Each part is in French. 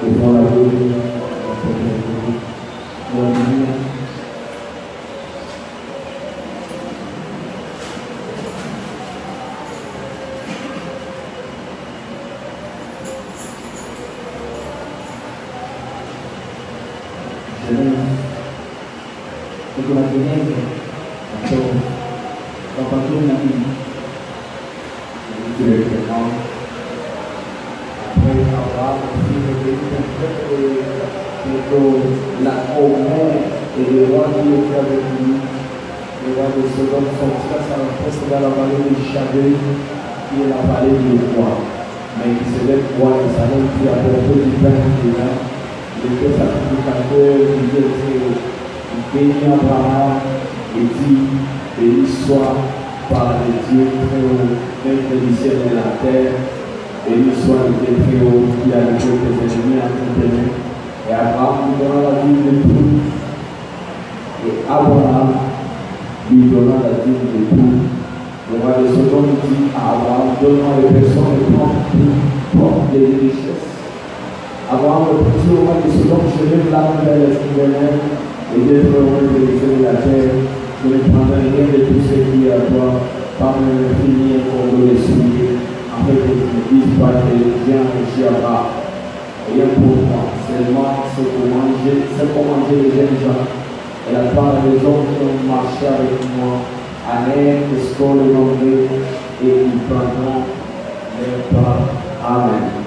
devant la vie, pour la lumière. Itu lagunya atau apapun nanti itu dari kenal après avoir itu la ombre et le roi qui était avec lui, le roi de Sodome sortira sa presque dans la vallée de Chabé qui est la vallée du roi, mais qui se lève roi de Salem qui a porté du pain et là il était sacrificateur, il était béni Abraham et dit, béni soit par le Dieu très haut, maître du ciel et de la terre, béni soit le Dieu très haut qui a levé tes ennemis à ton terrain. Et Abraham lui donna la dîme de tout. Et Abraham lui donna la dîme de tout. Le roi de Sodome dit à Abraham, donne-moi les personnes et prends les richesses. Abraham dit au roi de Sodome, je lève la main vers l'Éternel et d'être heureux de l'exil de la terre, je ne prendrai rien de tout ce qui est à toi, par me finir pour me les souiller, afin que tu ne dises pas que j'ai enrichi Abraham. Rien pour moi, seulement c'est pour manger les jeunes gens, et la part des hommes qui ont marché avec moi, Amen, Escol et Nombré, et ils prendront leur part. Amen.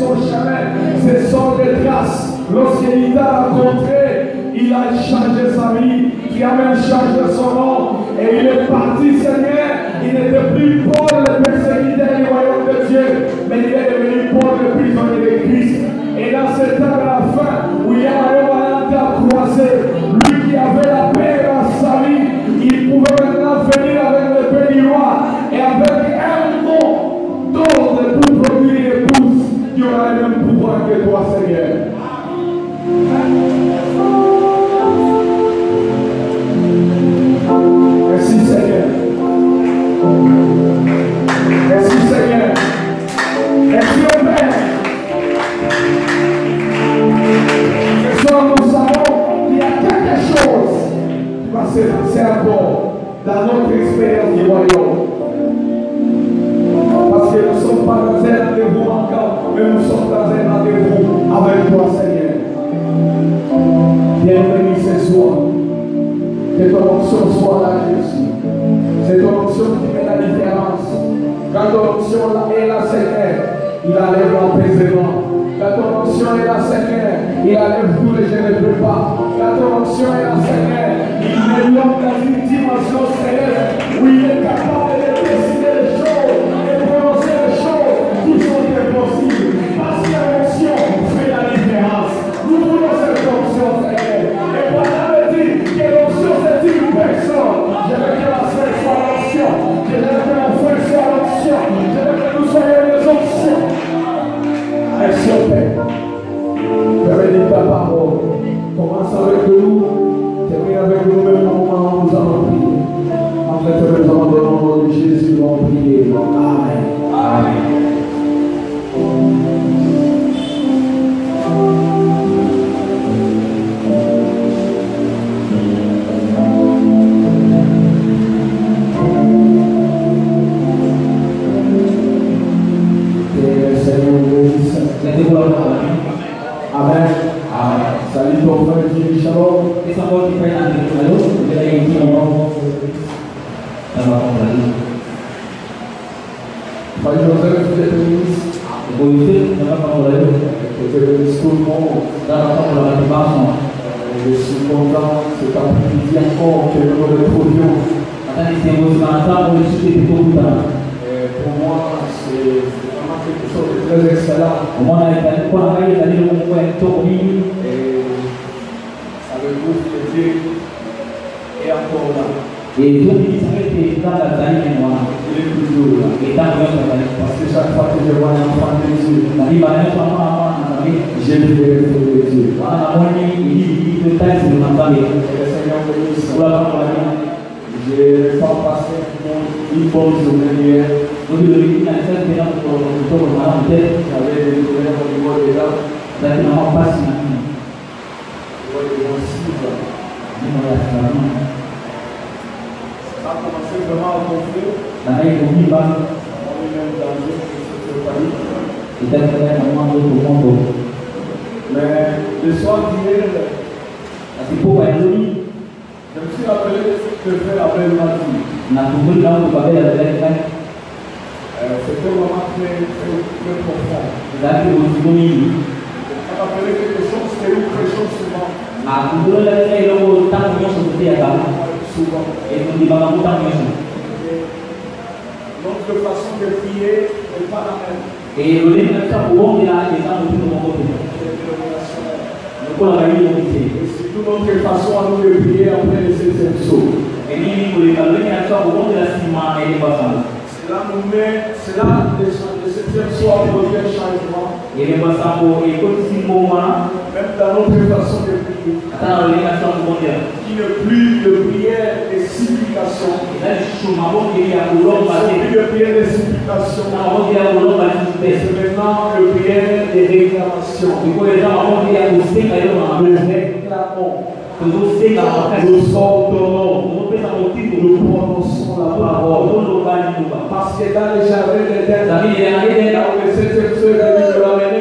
Lorsqu'il t'a rencontré, il a changé sa a changé son nom et il est parti, Seigneur. Il n'était plus Paul le persécuteur du royaume de Dieu, mais il est devenu Paul le prisonnier de Christ. Et dans ce temps de la fin, où il y a un croisé, lui qui avait la paix dans sa vie, il pouvait maintenant venir avec le paix du roi et avec un nom d'ordre pour produire une épouse qui aura le même pouvoir que toi, Seigneur. Merci, Seigneur. Merci, Seigneur. Merci, au Père. Ce soir, nous savons qu'il y a quelque chose qui va se passer encore dans notre expérience du royaume. Parce que nous ne sommes pas dans un rendez-vous encore, mais nous sommes dans un rendez-vous avec toi, Seigneur. Bienvenue ce soir. Que ton onction soit là, Jésus. C'est ton onction qui fait la différence. Quand ton onction est là, Seigneur, il enlève l'apaisement. Quand ton onction est là, Seigneur, il enlève tous les je ne peux pas. Quand ton onction est là, Seigneur, il met l'homme dans une dimension céleste où il est capable de décider les choses, de prononcer les choses qui sont impossibles. Parce que l'onction fait la différence. Nous voulons cette onction, Seigneur. Et voilà me dire que l'onction c'est une personne. Je veux que la sœur soit l'onction. Je veux que mon frère soit l'onction. Je veux que nous soyons les onctions. Merci au Père. Bénis ta parole. Commence avec nous. Termine avec nous même au moment où nous allons prier. En fait, nous allons dans le nom de Jésus, nous allons prier. Amen. Amen. Amen. Amen. Salut ton frère, Dieu, shalom. Et ça va qui fait un déclaro, vous allez dire un mot. Ça va comprendre. Frère Joseph, vous êtes ministre. Vous êtes ça va comprendre. Vous êtes ministre tout le monde. Ça va comprendre. Je suis content cet après-midi encore que nous nous retrouvions. Attendez, c'est vos enfants, vous le suivez pour tout le temps. Pour moi, c'est vraiment quelque chose de très excellent. Au moins, on a quoi aller dans le moment tourné. Ça veut dire que Dieu est encore là. Et Dieu dit ça que dans la taille de moi. Il est toujours là. Et dans le monde, Parce que chaque fois que je vois un enfant de Dieu, la vie va être j'ai vu les feux de Dieu. voilà, on est il de taille sur le mental. Et le Seigneur bénisse. Voilà pour la vie. J'ai pas passé une bonne journée hier. Donc, le rythme est très bien pour le tour de la tête. J'avais des problèmes au niveau des dents. Ça ne m'a pas si mal. Ouais, ils ont 6 ans. Ça a commencé vraiment à gonfler. La main est au bas. On est même dans une structure panique. Et peut-être que c'est un moment de monde. Mais le soir d'hier, C'est pour être joli. je me suis rappelé que frère Abel m'a dit. On a trouvé là où on va aller avec la C'était vraiment très profond. Là, c'est au Zigoni. On m'a rappelé quelque chose que nous prêchons souvent. Ma couleur là, c'est le mot tant que nous sommes à table. Souvent. Et nous disons pas tant que nous. Notre façon de prier n'est pas la même. Et le livre ça pour on est là et ça nous dit de mon côté. C'est dénominationnel. Nous pour la vie de Et c'est toute notre façon à nous de prier après les 7e saut. Et nous pour les calmer à ça pour on est là 6 mois et les passants. Cela nous met, cela, le 7e saut apporte un changement. Et les passants pour et comme si pour moi, Même dans notre façon de prier. attends le livre ça pour on est là. Qui n'est plus de prière et supplication. Et là je suis maman qui est à Colombe Ce n'est plus de prière et supplication. maman qui est à Colombe C'est maintenant le prière et réclamation. il faut les gens maman qui est à Colombe Nous réclamons. que vous savez la Nous ordonnons. nous peut ça motif Nous prononçons la parole. Parce que dans le jardin d'Éden, là où le 7e saut est venu de l'amener,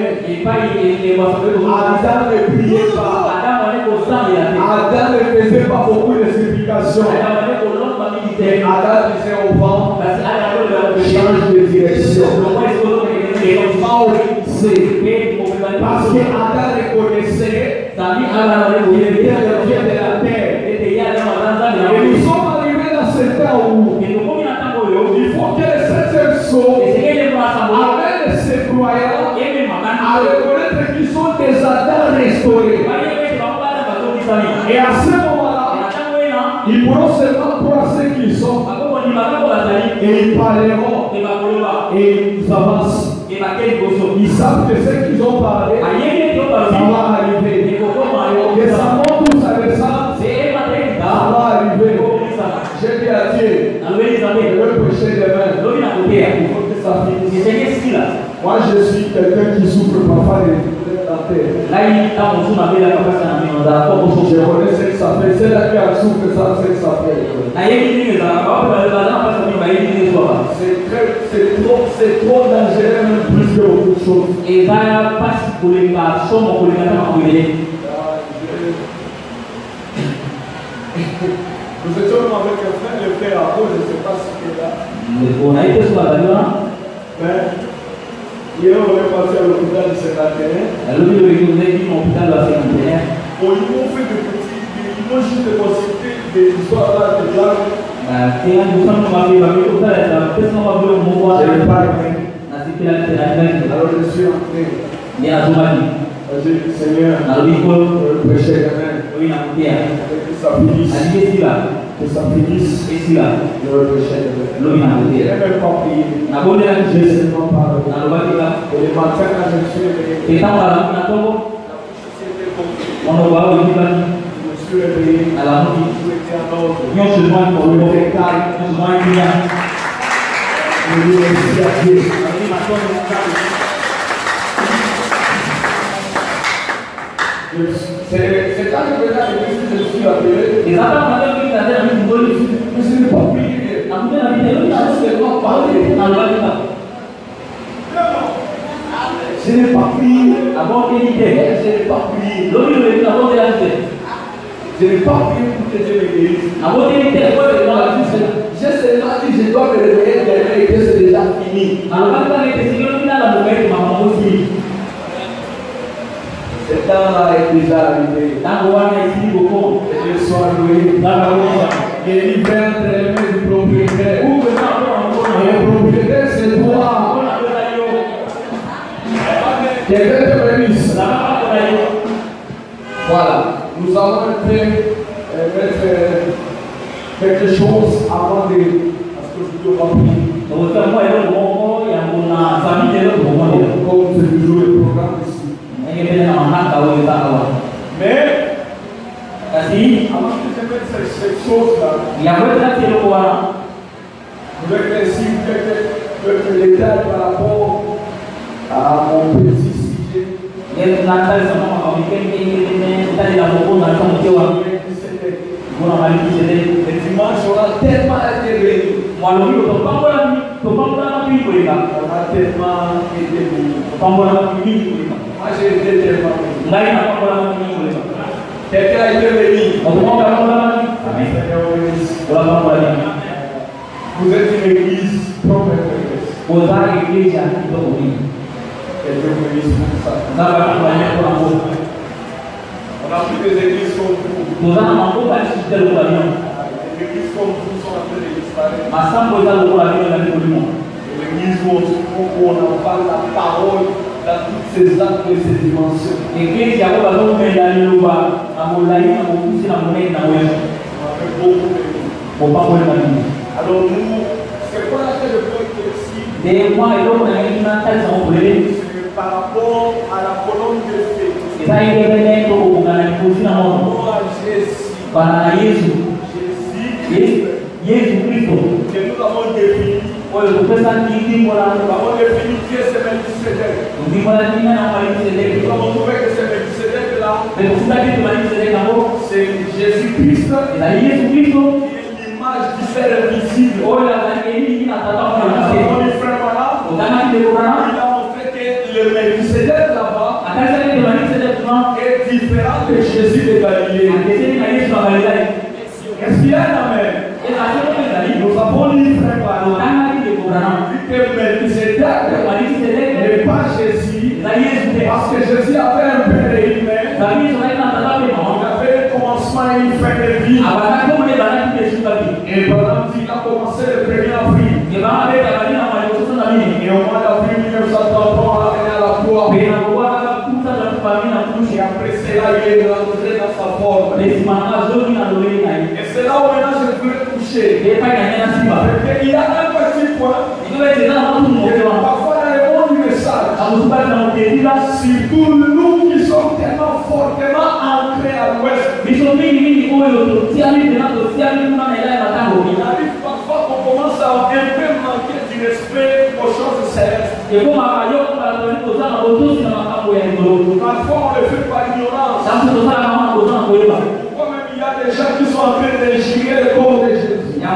Adam ne priait pas. Adam ne faisait pas beaucoup de supplications. Et Adam disait au vent, change de direction. Et le vent obéissait. Parce que Adam reconnaissait qu'il était le Dieu de la terre. Et à ce moment-là, ils pourront seulement croire ce qu'ils sont. Et ils parleront. Et ils avancent. Ils savent que ce qu'ils ont parlé, ça va arriver. Que ça monte tout ça descend, ça va arriver. J'ai dit à Dieu, je veux prêcher demain. Il faut que ça finisse. Moi, je suis quelqu'un qui souffre parfois de la terre. Je connais ce que ça fait. C'est là qui souffre, ça sait que ça fait. C'est trop dangereux, même plus que beaucoup de choses. Nous étions avec un frère, le frère Abo, je ne sais pas si il est là. Mais hier, on est parti à l'hôpital du 51. Bon, ils m'ont fait des petits, ils m'ont juste consulté des histoires là, des blagues. Je n'ai pas aimé. Alors je suis entré. J'ai dit, Seigneur, je vais prêcher demain. Que ça finisse. Que ça finisse. Je vais prêcher demain. Je n'ai même pas prié. J'ai seulement parlé. Et le matin, quand je me suis réveillé, je me suis réveillé. Tout était en ordre. Tout était calme. Je lui remercie à Dieu. C'est quand je faisais l'église que je suis appelé. Je ne pas prier. Je ne pas parler. Je n'ai pas prié. Je n'ai pas prié. Je n'ai pas prié pour que Dieu me guérisse. J'ai seulement dit je dois me réveiller demain et que c'est déjà fini. Cet temps-là est déjà arrivé. Que Dieu soit loué. Et libère entre les mains du propriétaire. Et le propriétaire, c'est toi. Quelqu'un te bénisse. Voilà. Nous avons fait mettre quelque chose avant de. Parce que je dois prier. Comme c'est toujours le programme ici. Mais, avant que je mette cette chose-là, je vais laisser quelques détails par rapport à mon petit sujet. Le dimanche, on a tellement été bénis. On a tellement été bénis. Moi, j'ai été tellement béni. Quelqu'un a été béni. Vous êtes une église prometteuse. Quelqu'un bénisse pour ça. On a plus des églises comme vous. Les églises comme vous sont en train de disparaître. L'église où on en parle la parole dans toutes ses actes et ses dimensions. On a fait beaucoup de vie. Alors nous, c'est quoi la tête de point ici? C'est par rapport à la colonne de feu. Jésus, que nous avons défini. Nous avons défini qui est ce Melchisédek. Nous avons trouvé que ce Melchisédek-là, c'est Jésus-Christ, qui est l'image du Père invisible. Il a montré que le Melchisédek là-bas est différent de Jésus de Galilée. Est-ce qu'il y a un amen? Nous avons lu frère vu que Melchisédek n'est pas Jésus, parce que Jésus avait un père et une mère. Il avait un commencement et une fin de vie. Et pendant qu'il a commencé le 1er avril. Et au mois d'avril 1933, on l'a amené à la croix. Et après cela, il est rentré dans sa forme. Et c'est là où maintenant je veux toucher. Il y a un petit point. Parfois dans le monde du message, surtout nous qui sommes tellement fortement ancrés à l'ouest, il arrive parfois qu'on commence à un peu manquer du respect aux choses célestes. Parfois on le fait par ignorance. Pourquoi même il y a des gens qui sont en train de gérer le corps de Jésus. Il y a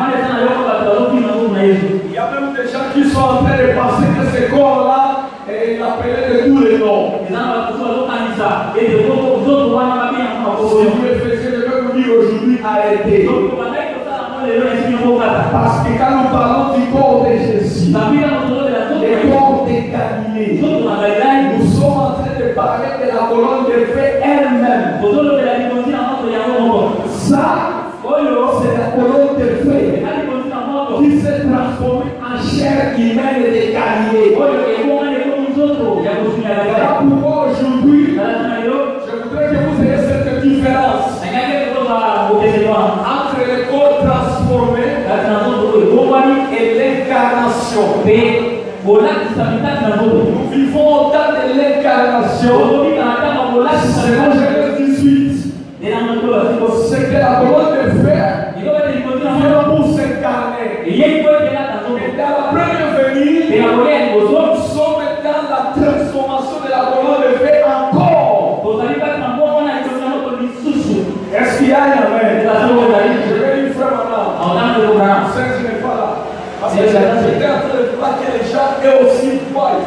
même des gens qui sont en train de penser que ce corps-là est appelé de tous les noms. Si vous le faites, je vais vous dire aujourd'hui, arrêtez. Parce que quand nous parlons du corps de Jésus, le corps de Galilée, nous sommes en train de parler de la colonne de feu elle-même. Ça, c'est la colonne de feu qui s'est transformée en chair humaine de Galilée. Voilà pourquoi aujourd'hui, je voudrais que vous ayez cette différence entre le corps transformé et l'incarnation. Nous vivons au temps de l'incarnation. Selon Genèse 18, c'est que la colonne de fer vient pour s'incarner. Et dans la première venue, nous sommes dans la transformation de la colonne de fer encore. Est-ce qu'il y a un amen? Je vais dire frère maintenant. C'est que je n'ai pas là. Parce que j'étais en train de voir que les gens eux aussi voient.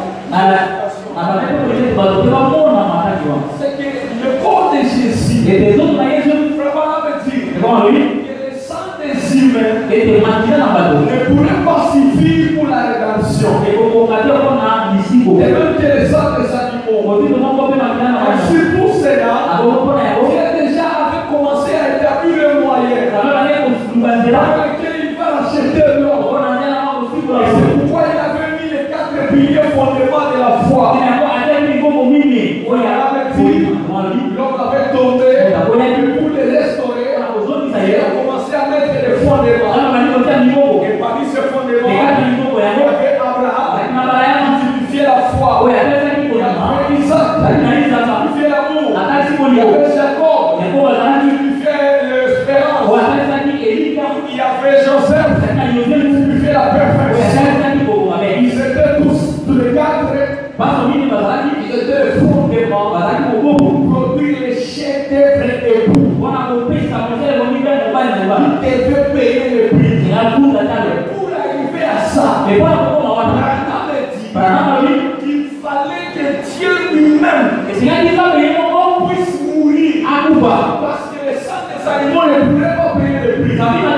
C'est que le corps de Jésus, vraiment me dit que le sang des humains ne pourrait pas suffire pour la rédemption. Et même que le sang des animaux. C'est pour cela Dieu déjà avait commencé à établir le moyen par lequel il va racheter l'homme. C'est pourquoi il avait mis les 4 piliers fondements de la foi. L'homme avait tombé, pour les restaurer, il a commencé à mettre les fondements. Et parmi ces fondements, il y avait Abraham qui vivifiait la foi. Il y avait Isaac qui vivifiait l'amour. Il y avait Jacob qui vivifiait l'espérance. Il y avait Joseph qui vivifiait la perfection. Ils étaient tous les 4. Ils étaient les fondements pour produire les chefs d'œuvre et époux. Ils devaient payer le prix. Pour arriver à ça, Abraham dit qu'il fallait que Dieu lui-même puisse mourir. Parce que les sang des animaux ne pourraient pas payer le prix.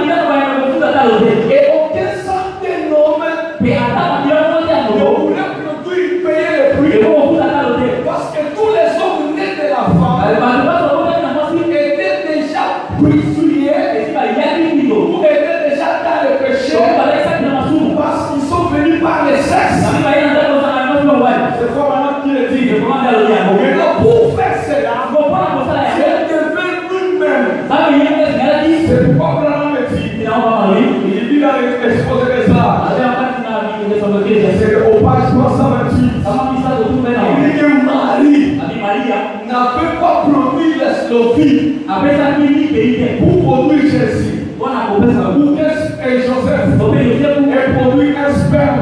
Et aucun sang d'un homme ne pourrait payer le prix. Parce que tous les hommes nés de la femme étaient déjà purifiés ou étaient déjà dans le péché parce qu'ils sont venus par le sexe. C'est quoi maintenant qui le dit? Maintenant pour faire cela, Dieu devait lui-même. C'est pourquoi Abraham me dit, il dit dans l'exposé des arts, c'est au page 328, il dit que Marie n'avait pas produit l'eslovie pour produire Jésus. Pour que Joseph ait produit un sperme.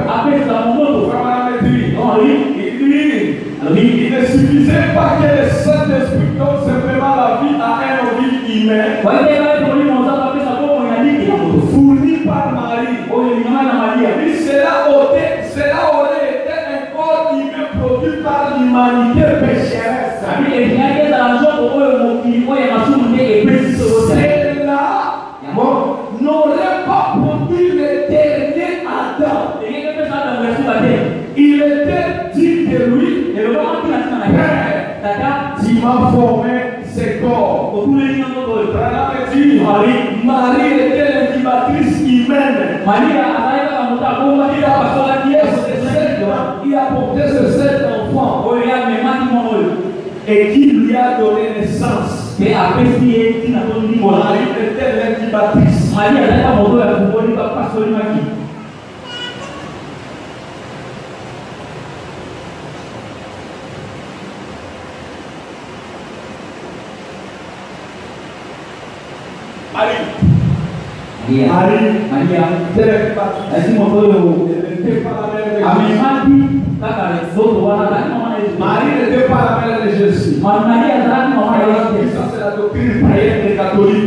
Il ne suffisait pas que le Saint-Esprit donne simplement la vie à un organisme humain fourni par Marie. Cela aurait été un corps humain produit par l'humanité pécheresse. Cela n'aurait pas produit le dernier Adam. Il était dit de lui, Père, tu m'as formé ce corps. Marie était l'incubatrice humaine. Il a porté ce sept enfants et qui lui a donné naissance. Et après, si il y a un Marie était l'un qui baptise. Marie a pas monté la couronne, il va pas sur le maquis. Maria, est-ce qu'on peut Marie n'était pas la mère de Jésus. Ça, c'est la doctrine païenne des catholiques.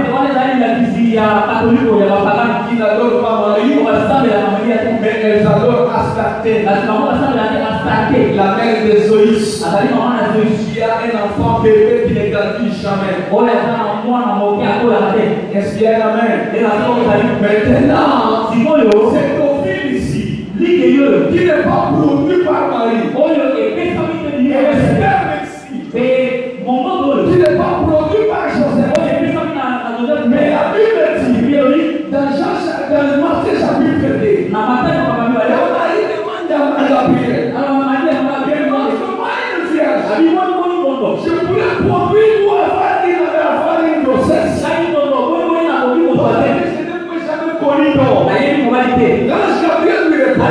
Qui n'adorent pas Marie, mais elles adorent Astarté, la mère de Zoïs, qui a un enfant bébé qui ne grandit jamais. Est-ce qu'il y a un amen? Maintenant, c'est ton fils ici, qui n'est pas produit par Marie. Et le sperme ici, qui n'est pas produit par Joseph. Mais la Bible dit, dans Matthieu chapitre 2, la Marie demande à la prière. Je voulais produire ou avoir une grossesse. L'ange Gabriel lui répond,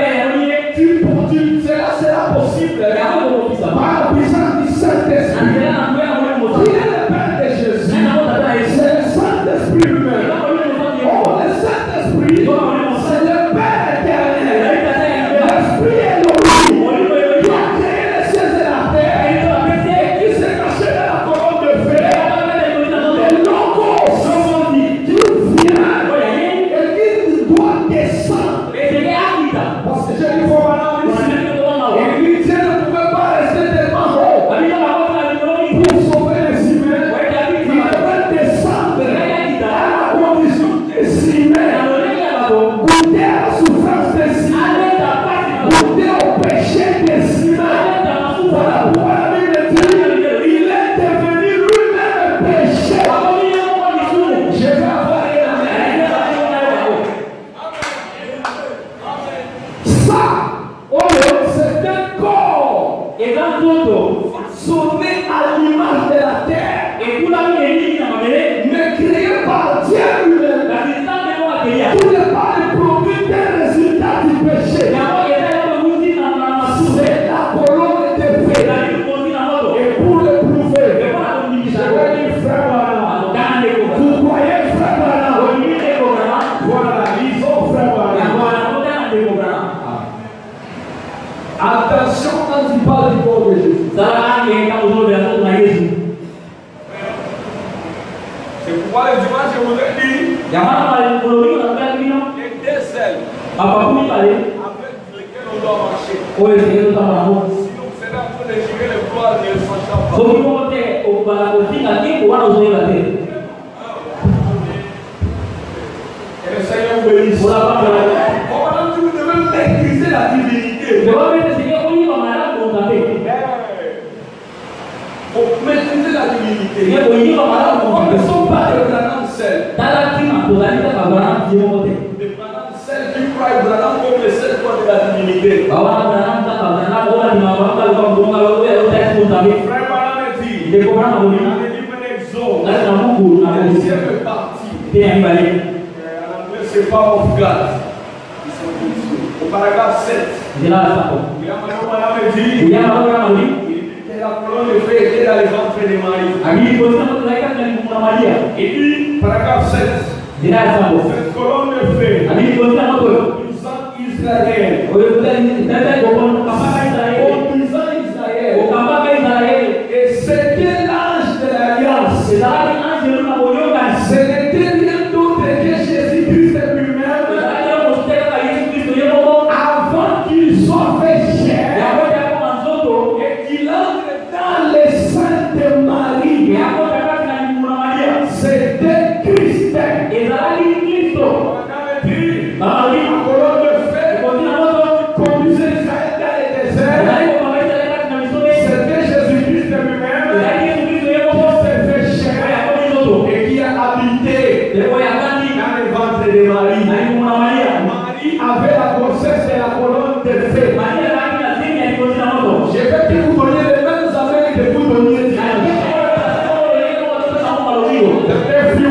c'est possible par la puissance du Saint-Esprit. Il est le Père de Jésus. C'est le Saint-Esprit lui-même. Le Saint-Esprit, c'est le Père éternel. L'Esprit est l'Esprit qui a créé les cieux et la terre et qui s'est caché dans la colonne de feu. Le Logos qui vient et qui doit descendre. Parce que j'ai dit faut maintenant ici. Et Dieu ne pouvait pas rester tellement haut pour sauver les humains. Il devait descendre à la condition des humains, goûter à la souffrance des humains, goûter au péché des humains. Voilà pourquoi la Bible dit il est devenu lui-même péché. Je vais avoir ça, c'est un corps façonné à l'image de la terre, mais créé par Dieu lui-même. Tout n'est pas le produit d'un résultat du péché. C'est la colonne de feu. Et pour le prouver, j'avais dit frère Branham. Vous croyez frère Branham? Voilà, ils ont frère Branham. Attention quand tu parles du corps de Jésus. C'est pourquoi le dimanche je voudrais dire les deux selles avec lesquelles on doit marcher. Sinon vous serez en train de gérer le gloire de son chapeau. Et le Seigneur bénisse. Comment tu devais maîtriser la divinité? Pour maîtriser la divinité, on ne sont pas des Branham seuls. Des Branham seuls qui croient Branham comme le seul point de la divinité. Frère Branham dit, il a un exode, la deuxième partie. En anglais, c'est Power of God. Au paragraphe 7, Branham dit, la colonne de feu était dans les ventres de Marie. Et puis, paragraphe 7, cette colonne de feu conduisant Israël, et c'était l'ange de l'alliance. Ce n'était rien d'autre que Jésus-Christ lui-même avant qu'il soit fait chair et qu'il entre dans les seins de Marie. C'était Christ. La colonne de feu conduisait Israël dans le désert. C'était Jésus-Christ lui-même qui s'est fait chair et qui a habité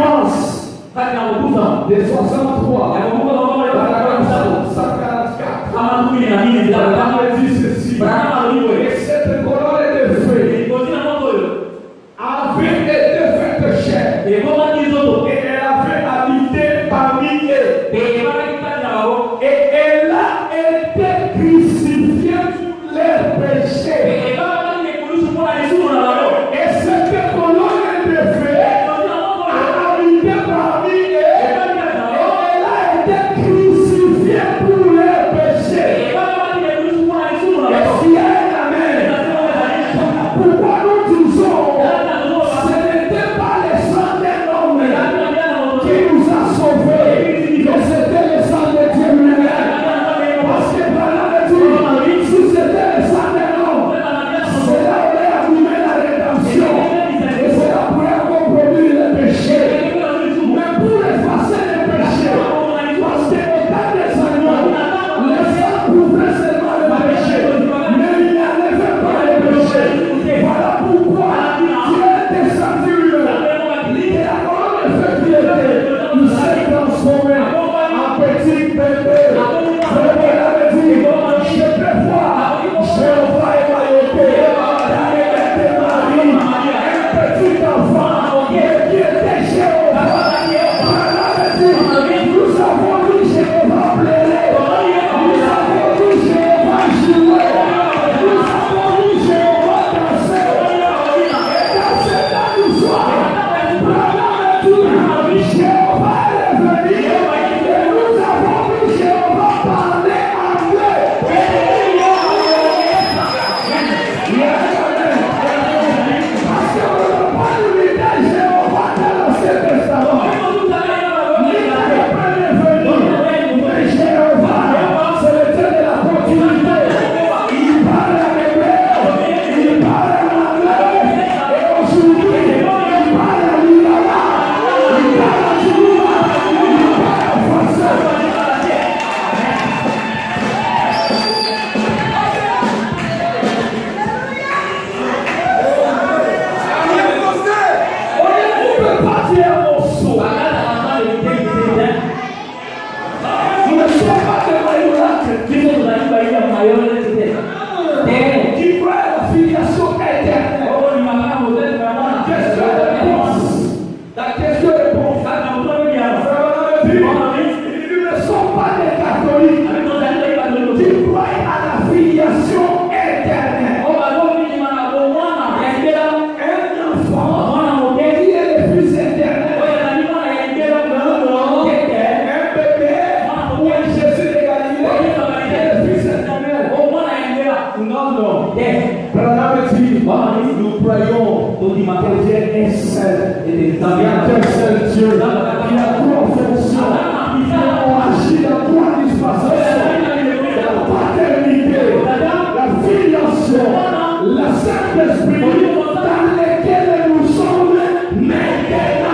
nuance de 63 144. Il dit ceci. Et cette colonne de feu avait été faite chair. Et elle avait habité parmi eux. Et elle a été crucifiée pour leurs péchés. Et cette colonne de feu a habité parmi eux. Et elle a été crucifiée pour leurs péchés. Est-ce qu'il y a un amen? Pourquoi nous disons ce n'était pas le sang d'un homme qui nous a sauvés, mais c'était le sang de Dieu lui-même. Parce que Branham dit, si c'était le sang d'un homme, cela aurait allumé la rédemption. Et cela pourrait avoir produit le péché. Mais pour effacer le péché, parce que au temps des agneaux, le sang couvrait seulement le péché, mais il n'enlevait pas le péché. Voilà pourquoi Dieu est descendu lui-même. Et la colonne de feu qui était, il s'est transformé en petit bébé. Je peux voir Jéhovah et Maïoté dans les mains de Marie, un petit enfant qui était Jéhovah. Nous avons vu Jéhovah pleurer, nous avons vu Jéhovah jouer, nous avons vu Jéhovah danser. Et dans cette histoire, Jéhovah est venu et nous avons vu Jéhovah parler anglais. Parce qu'on ne peut pas limiter Jéhovah dans l'Ancien Testament. Mais Jéhovah, c'est le Dieu de la continuité. Il parle en hébreu, il parle en anglais, et aujourd'hui, il parle en lingala, il parle en Yoruba, il parle en français. On ne peut pas dire un morceau. Nous ne sommes pas des marionnettes qui croient à la filiation éternelle. La question-réponse. Ils ne sont pas des catholiques qui croient à la filiation éternelle. Un enfant qui est le Fils éternel. Un bébé ou un Jésus de Galilée qui est le Fils éternel. Non. Branham dit, nous croyons que Dieu est seul. Il y a un seul Dieu qui a trois fonctions, qui ont agi dans trois dispensations: la paternité, la filiation, la Saint-Esprit, dans lesquelles nous sommes maintenant.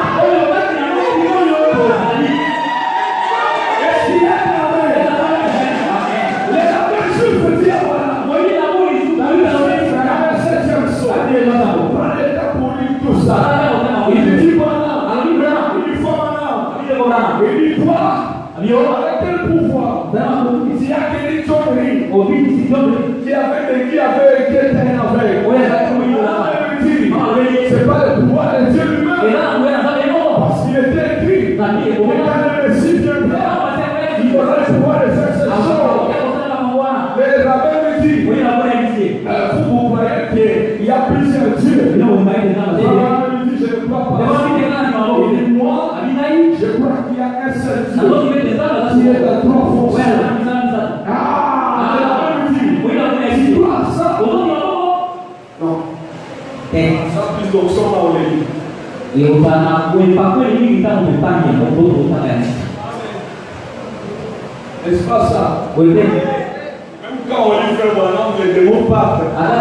Est-ce qu'il y a un amen? Les amens juifs disent voilà. Dans le 7e saut, prenez le temps pour lire tout ça. Il dit voilà, il dit voilà, il dit toi, avec quel pouvoir? Il dit à quel tonnerie qui avait été avec. C'est pas le pouvoir de Dieu lui-même. Parce qu'il était écrit. Et quand le Messie viendra, il aura le pouvoir de faire ces choses. Mais le rabbin me dit, vous voyez qu'il y a plusieurs dieux. Le rabbin me dit, je ne crois pas. Il dit, moi, je crois qu'il y a un seul Dieu qui est dans trois fonctions. Le rabbin me dit, tu crois ça? Non. Ça plus d'options là où les livres. N'est-ce pas ça? Même quand on lui fait maintenant, on ne le demande pas.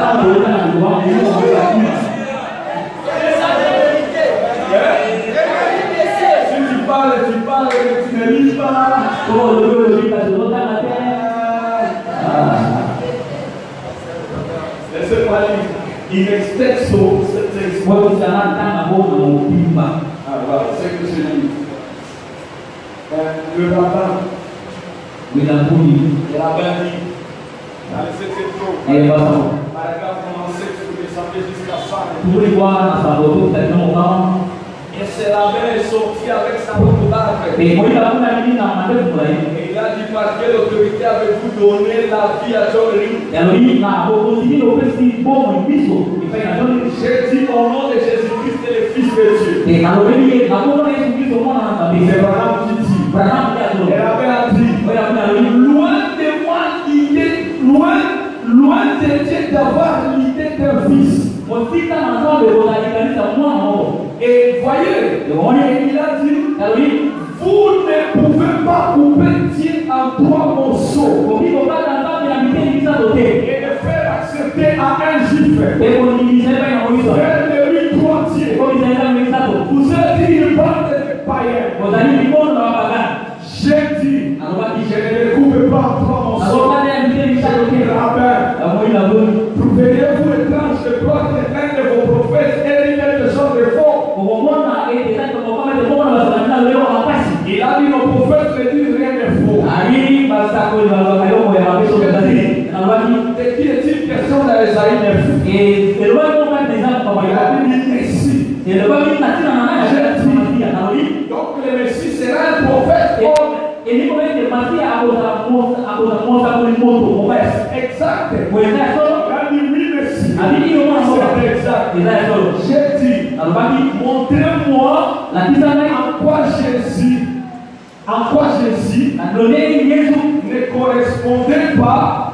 Si tu parles, tu ne lis pas. Laissez-moi lire. Il extexto, c'est voilà. c'est que je dis. Le rabbin, il a voulu. le rabbin dit, dans le 7e jour, Et voilà. paragraphe 97, vous descendez jusqu'à ça. Pour les voir, ça va tout tellement. Et ce rabbin est sorti avec sa robe d'arbre. Et moi, il a voulu dans ma tête pour aller. Et il a dit par quelle autorité avez-vous donné la vie à Joël? Et alors, il a proposé au petit bon, il fait la journée. J'ai dit au nom de Jésus-Christ et le Fils de Dieu. Et alors, il a proposé au Christ au monde dans la vie. C'est Branham qui dit. Branham qui a dit. Le rabbin a dit. Loin de moi l'idée, loin de Dieu d'avoir l'idée d'un fils. Et voyez, il a dit, vous ne pouvez pas couper Dieu en 3 morceaux et le faire accepter à un juif. Faire de lui 3 dieux. Vous êtes dit, il parle de païen. J'ai dit, je ne le coupe pas en 3 morceaux. Trouveriez-vous étrange de croire que l'un de vos prophètes est lui-même de genre de faux? Il a dit nos prophètes ne disent rien de faux. De qui est-il question dans Esaïe 9? Il a dit Messie. Donc le Messie sera un prophète homme. Exact. Il a dit oui, Messie. C'est exact. J'ai dit, montrez-moi en quoi Jésus ne correspondait pas.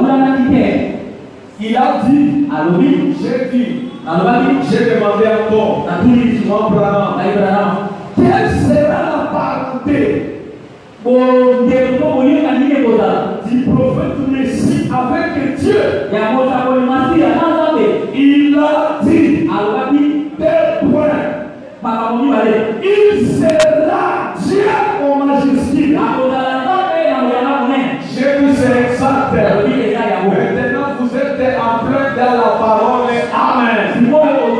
Il a dit, j'ai dit, j'ai demandé encore, quelle sera la parenté du prophète Messie avec Dieu? Il a dit, 2 points. Il sera Dieu en majuscule. J'ai vu c'est exact. Maintenant vous êtes en plein dans la parole. Amen. Et il y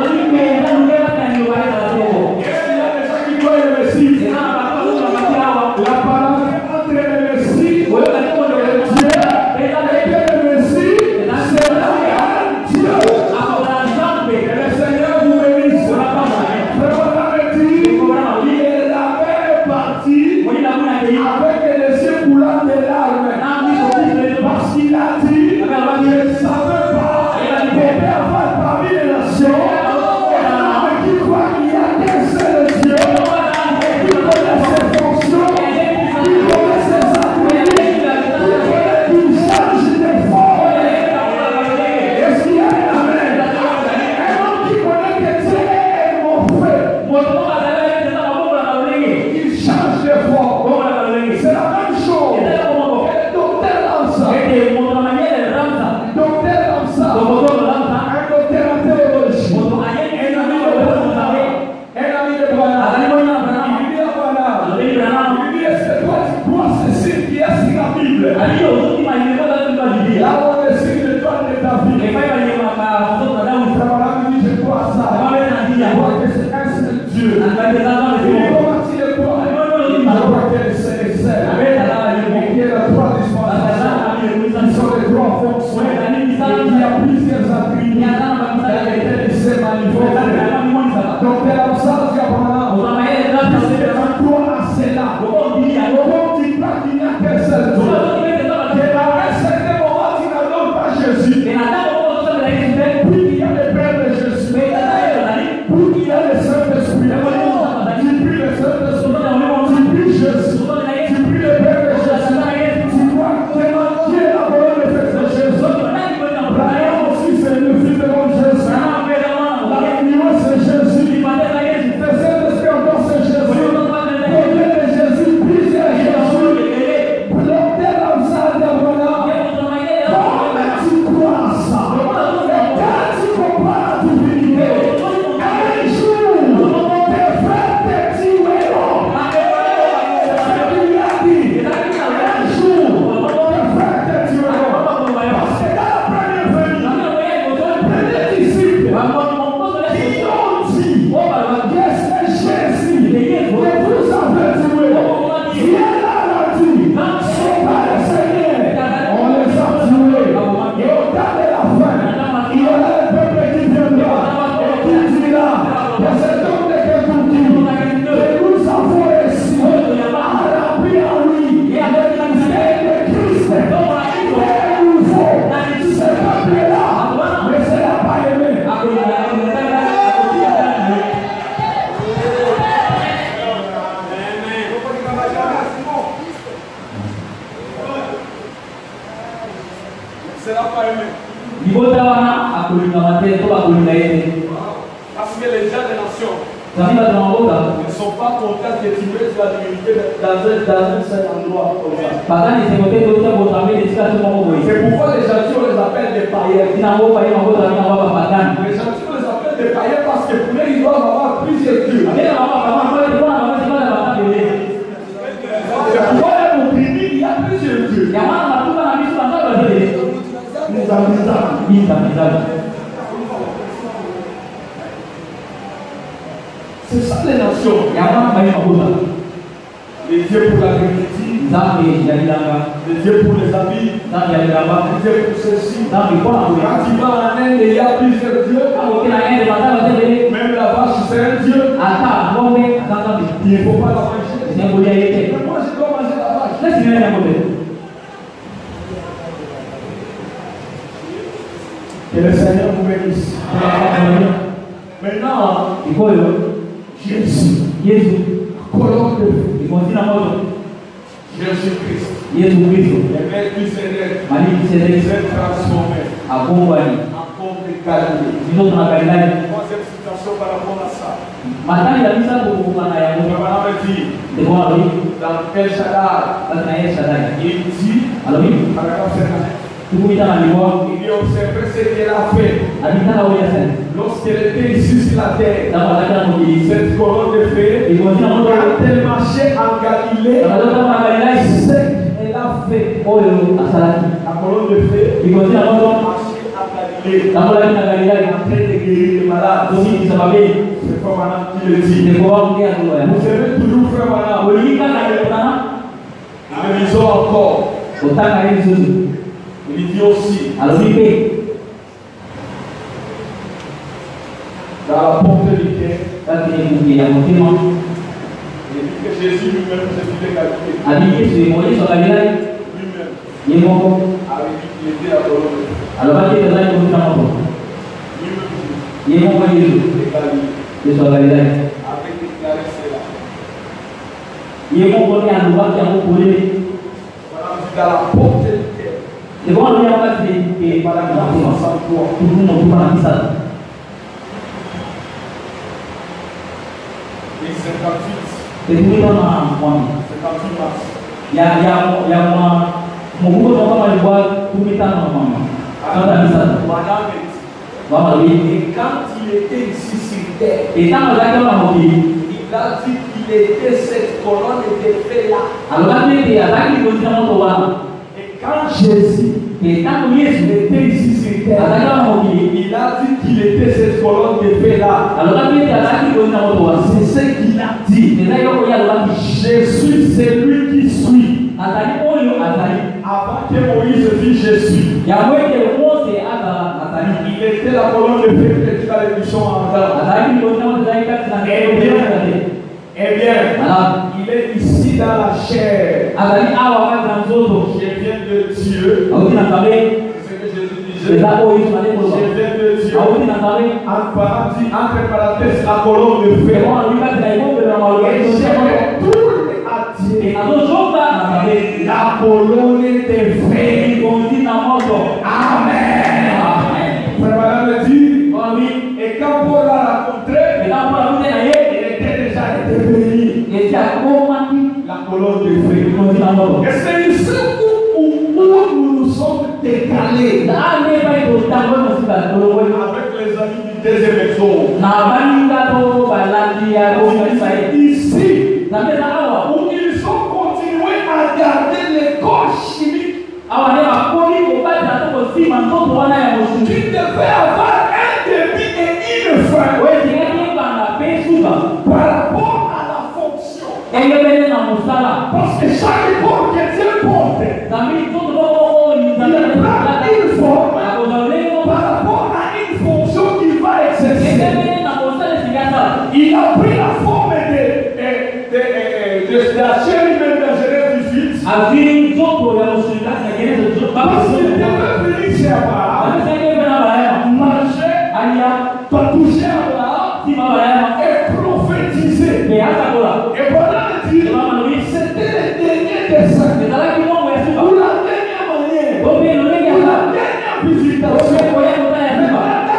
a des gens qui croient le Messie. La parenté entre le Messie et Dieu, et que le Messie sera Dieu. Et le Seigneur vous bénisse. Il avait parti avec les yeux coulants de larmes. Parce qu'il a dit, je ne savais pas qu'on peut avoir parmi les nations un homme qui croit qu'il y a qu'un seul Dieu, qui connaît ses fonctions, qui connaît ses attributs, qui connaît qu'il change de forme. Est-ce qu'il y a un amen? Un homme qui connaît que Dieu est mon frère, il change de forme. C'est la même chose. Le docteur Lamsa, un docteur en théologie, un ami de Branham, il dit à Branham, il dit, est-ce que toi tu crois ceci qui est sur la Bible? Là où on est sur le toit de David, Branham dit, je crois ça. Je crois que c'est un seul Dieu. Il dit, comment tu le crois? Je crois que c'est le seul. Et qu'il y a 3 dispensations, qui sont les 3 fonctions, et qu'il y a plusieurs attributs dans lesquels il s'est manifesté. Donc, la message d'Abraham, c'est de croire à cela. Comme tu crois qu'il n'y a qu'un seul Dieu, Parce que les gens des nations ne sont pas contents que tu mettes la divinité dans un seul endroit comme ça. C'est pourquoi les gentils, on les appelle des païens. Les gentils, on les appelle des païens parce que pour eux, ils doivent avoir plusieurs dieux. C'est pourquoi dans mon pays, il y a plusieurs dieux. C'est ça les nations. Les dieux pour l'agriculture, les dieux pour les habits, les dieux pour ceci. Quand tu vas en Inde, il y a plusieurs dieux. Même la vache, c'est un dieu. Il ne faut pas la manger. Mais moi, je dois manger la vache. Que le Seigneur vous bénisse. Maintenant, Jésus, colonne de feu. Jésus-Christ, le Melchisédek s'est transformé en pauvre de Galilée. Troisième citation par rapport à ça. Dans El Shaddai, il dit, il observait ce qu'elle a fait lorsqu'elle était ici sur la terre. Cette colonne de feu, quand elle marchait en Galilée, ce qu'elle a fait. La colonne de feu marchait en Galilée, en train de guérir les malades. C'est comme Madame qui le dit. Vous savez toujours frère Madame. Nous lisons encore. Il dit aussi, dans la ponctualité, il dit que Jésus lui-même s'est fait Galilée. Lui-même avait dit qu'il était la colonne de feu. Lui-même avait déclaré cela. Dans la ponctualité. Et bon, on a dit par la grâce de sa foi, tout le monde va ça. Et 58. Et tout le monde a 58 mars. Il y a mon groupe de gens qui voient tout le temps. Et quand il était ici sur terre, il a dit qu'il était cette colonne de feu là. Quand Jésus était ici sur terre, il a dit qu'il était cette colonne de feu là. C'est ce qu'il a dit. Jésus, c'est lui qui suit. Avant que Moïse vit Jésus, il était la colonne de feu que tu as l'émission en temps. Eh bien, il est ici dans la chair. Je viens de Dieu. C'est ce que Jésus disait. Je viens de Dieu. Entre parenthèses, la colonne de feu. Et je retourne à Dieu. La colonne de feu. Amen. Frère Madame me dit. Et quand Paul l'a rencontré, la colonne de feu. Et c'est ici où nous sommes décalés avec les amis du deuxième exode. Ici où ils ont continué à garder les corps chimiques qui devaient avoir un début et une fin par rapport à la fonction. Parce que chaque corps que Dieu porte, il prend une forme par rapport à une fonction qu'il va exercer. Il a pris la forme de la chair humaine de Genèse 18. Parce qu'il devait venir chez Abraham, manger, toucher Abraham et prophétiser. Et pendant le dire, c'était le dernier dessein. Pour la dernière manière, pour la dernière visitation.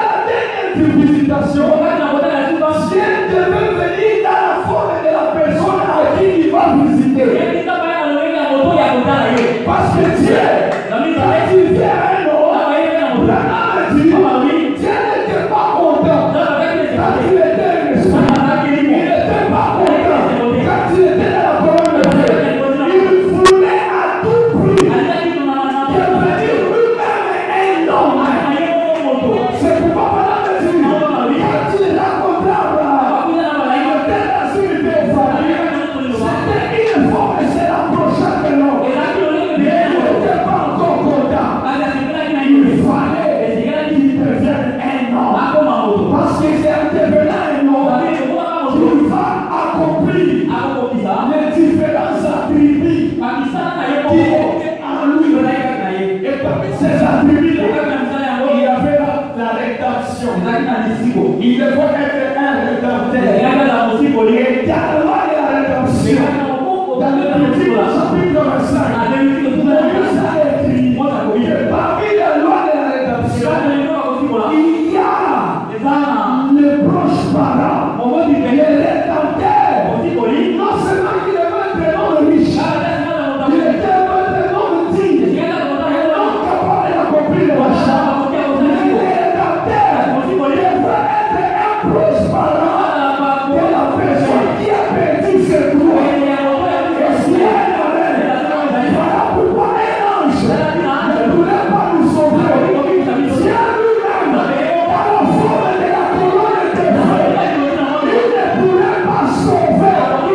Il faut être un rédempteur. Et dans la loi de la rédemption, dans le chapitre 25, Moïse a écrit que parmi la loi de la rédemption, il y a le proche parent, le rédempteur. Non seulement il est un prénom de riche, il est un prénom de digne, il est non capable d'accomplir le machin. Le rédempteur, il devrait être un proche parent de la personne qui a perdu ses droits. Et si elle avait, voilà pourquoi un ange ne pourrait pas nous sauver. Si elle lui-même, par la forme de la colonne de feu, il ne pourrait pas sauver.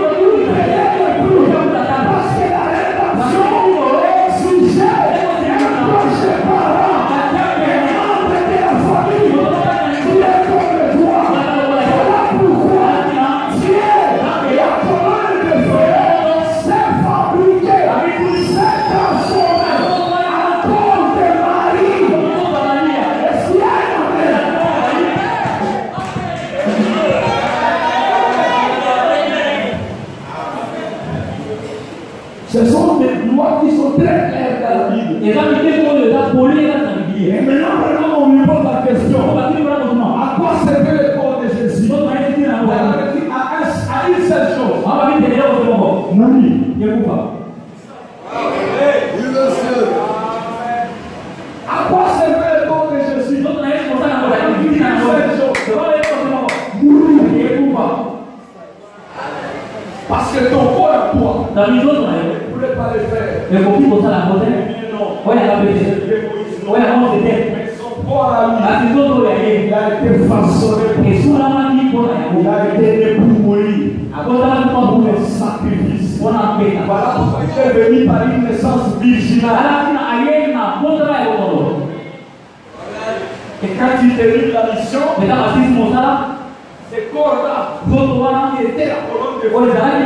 Parce que la rédemption exigait un proche parent, un membre de la famille qui est comme toi. Voilà pourquoi Dieu, la colonne de feu, s'est fabriquée, s'est transformée en corps de Marie. Et si elle ce sont des lois qui sont très claires dans la Bible. Et maintenant, vraiment, on lui pose la question. À quoi servait le corps de Jésus? Elle avait dit à une seule chose. Nani. À quoi servait le corps de Jésus? Elle avait dit une seule chose. Parce que ton corps à toi, tu ne pouvais pas le faire. Non. Mais son corps à lui, il a été façonné pour ça. Il a été né pour mourir. Pour un sacrifice. Voilà pourquoi il est venu par une naissance virginale. Et quand il termine la mission, ce corps-là, qui était la colonne de feu,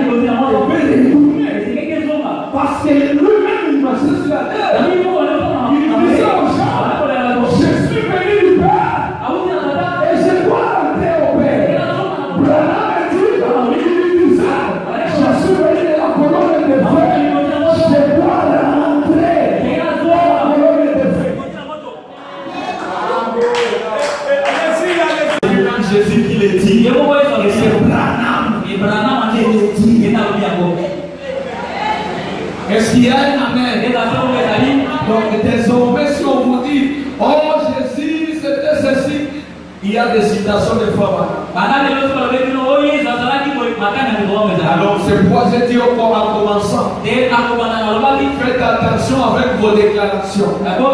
parce que lui-même, il marchait sur la terre. Il disait aux gens, je suis venu du Père et je dois rentrer au Père. Branham dit, il disait, je suis venu de la colonne de feu, je dois rentrer dans la colonne de feu. Jésus qui le dit, et c'est Branham qui le dit. Est-ce qu'il y a un amen? Donc désormais si on vous dit, oh Jésus c'était ceci, il y a des citations de femmes. Alors c'est pourquoi j'ai dit en commençant, faites attention avec vos déclarations.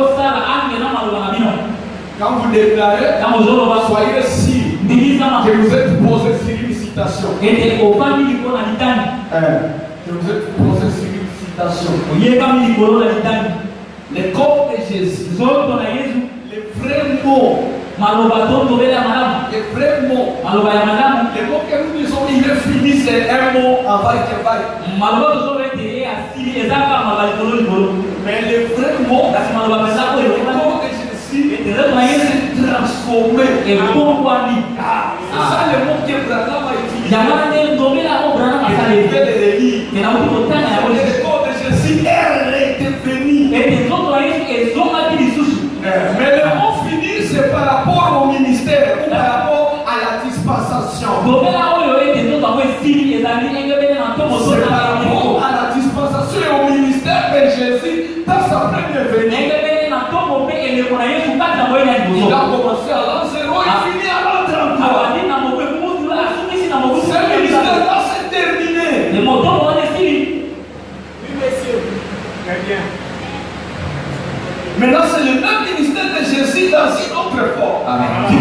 Quand vous déclarez, soyez sûr que vous êtes posé sur une citation. Que vous êtes posé sur une citation. Le corps de Jésus, les vrais mots, les vrais mots, les mots que nous disons, il est fini, c'est un mot en vaille que vaille. Mais les vrais mots, le corps de Jésus, s'est transformé. C'est ça le mot que Branham a utilisé. Le corps de Jésus est redevenu. Mais le mot fini, c'est par rapport au ministère ou par rapport à la dispensation. C'est par rapport à la dispensation et au ministère de Jésus dans sa première venue. Il a commencé à l'an 0 et fini à l'an 33. Ce ministère-là s'est terminé. Oui, monsieur. Très bien. Maintenant, c'est le même ministère de Jésus dans une autre forme. Amen. Ou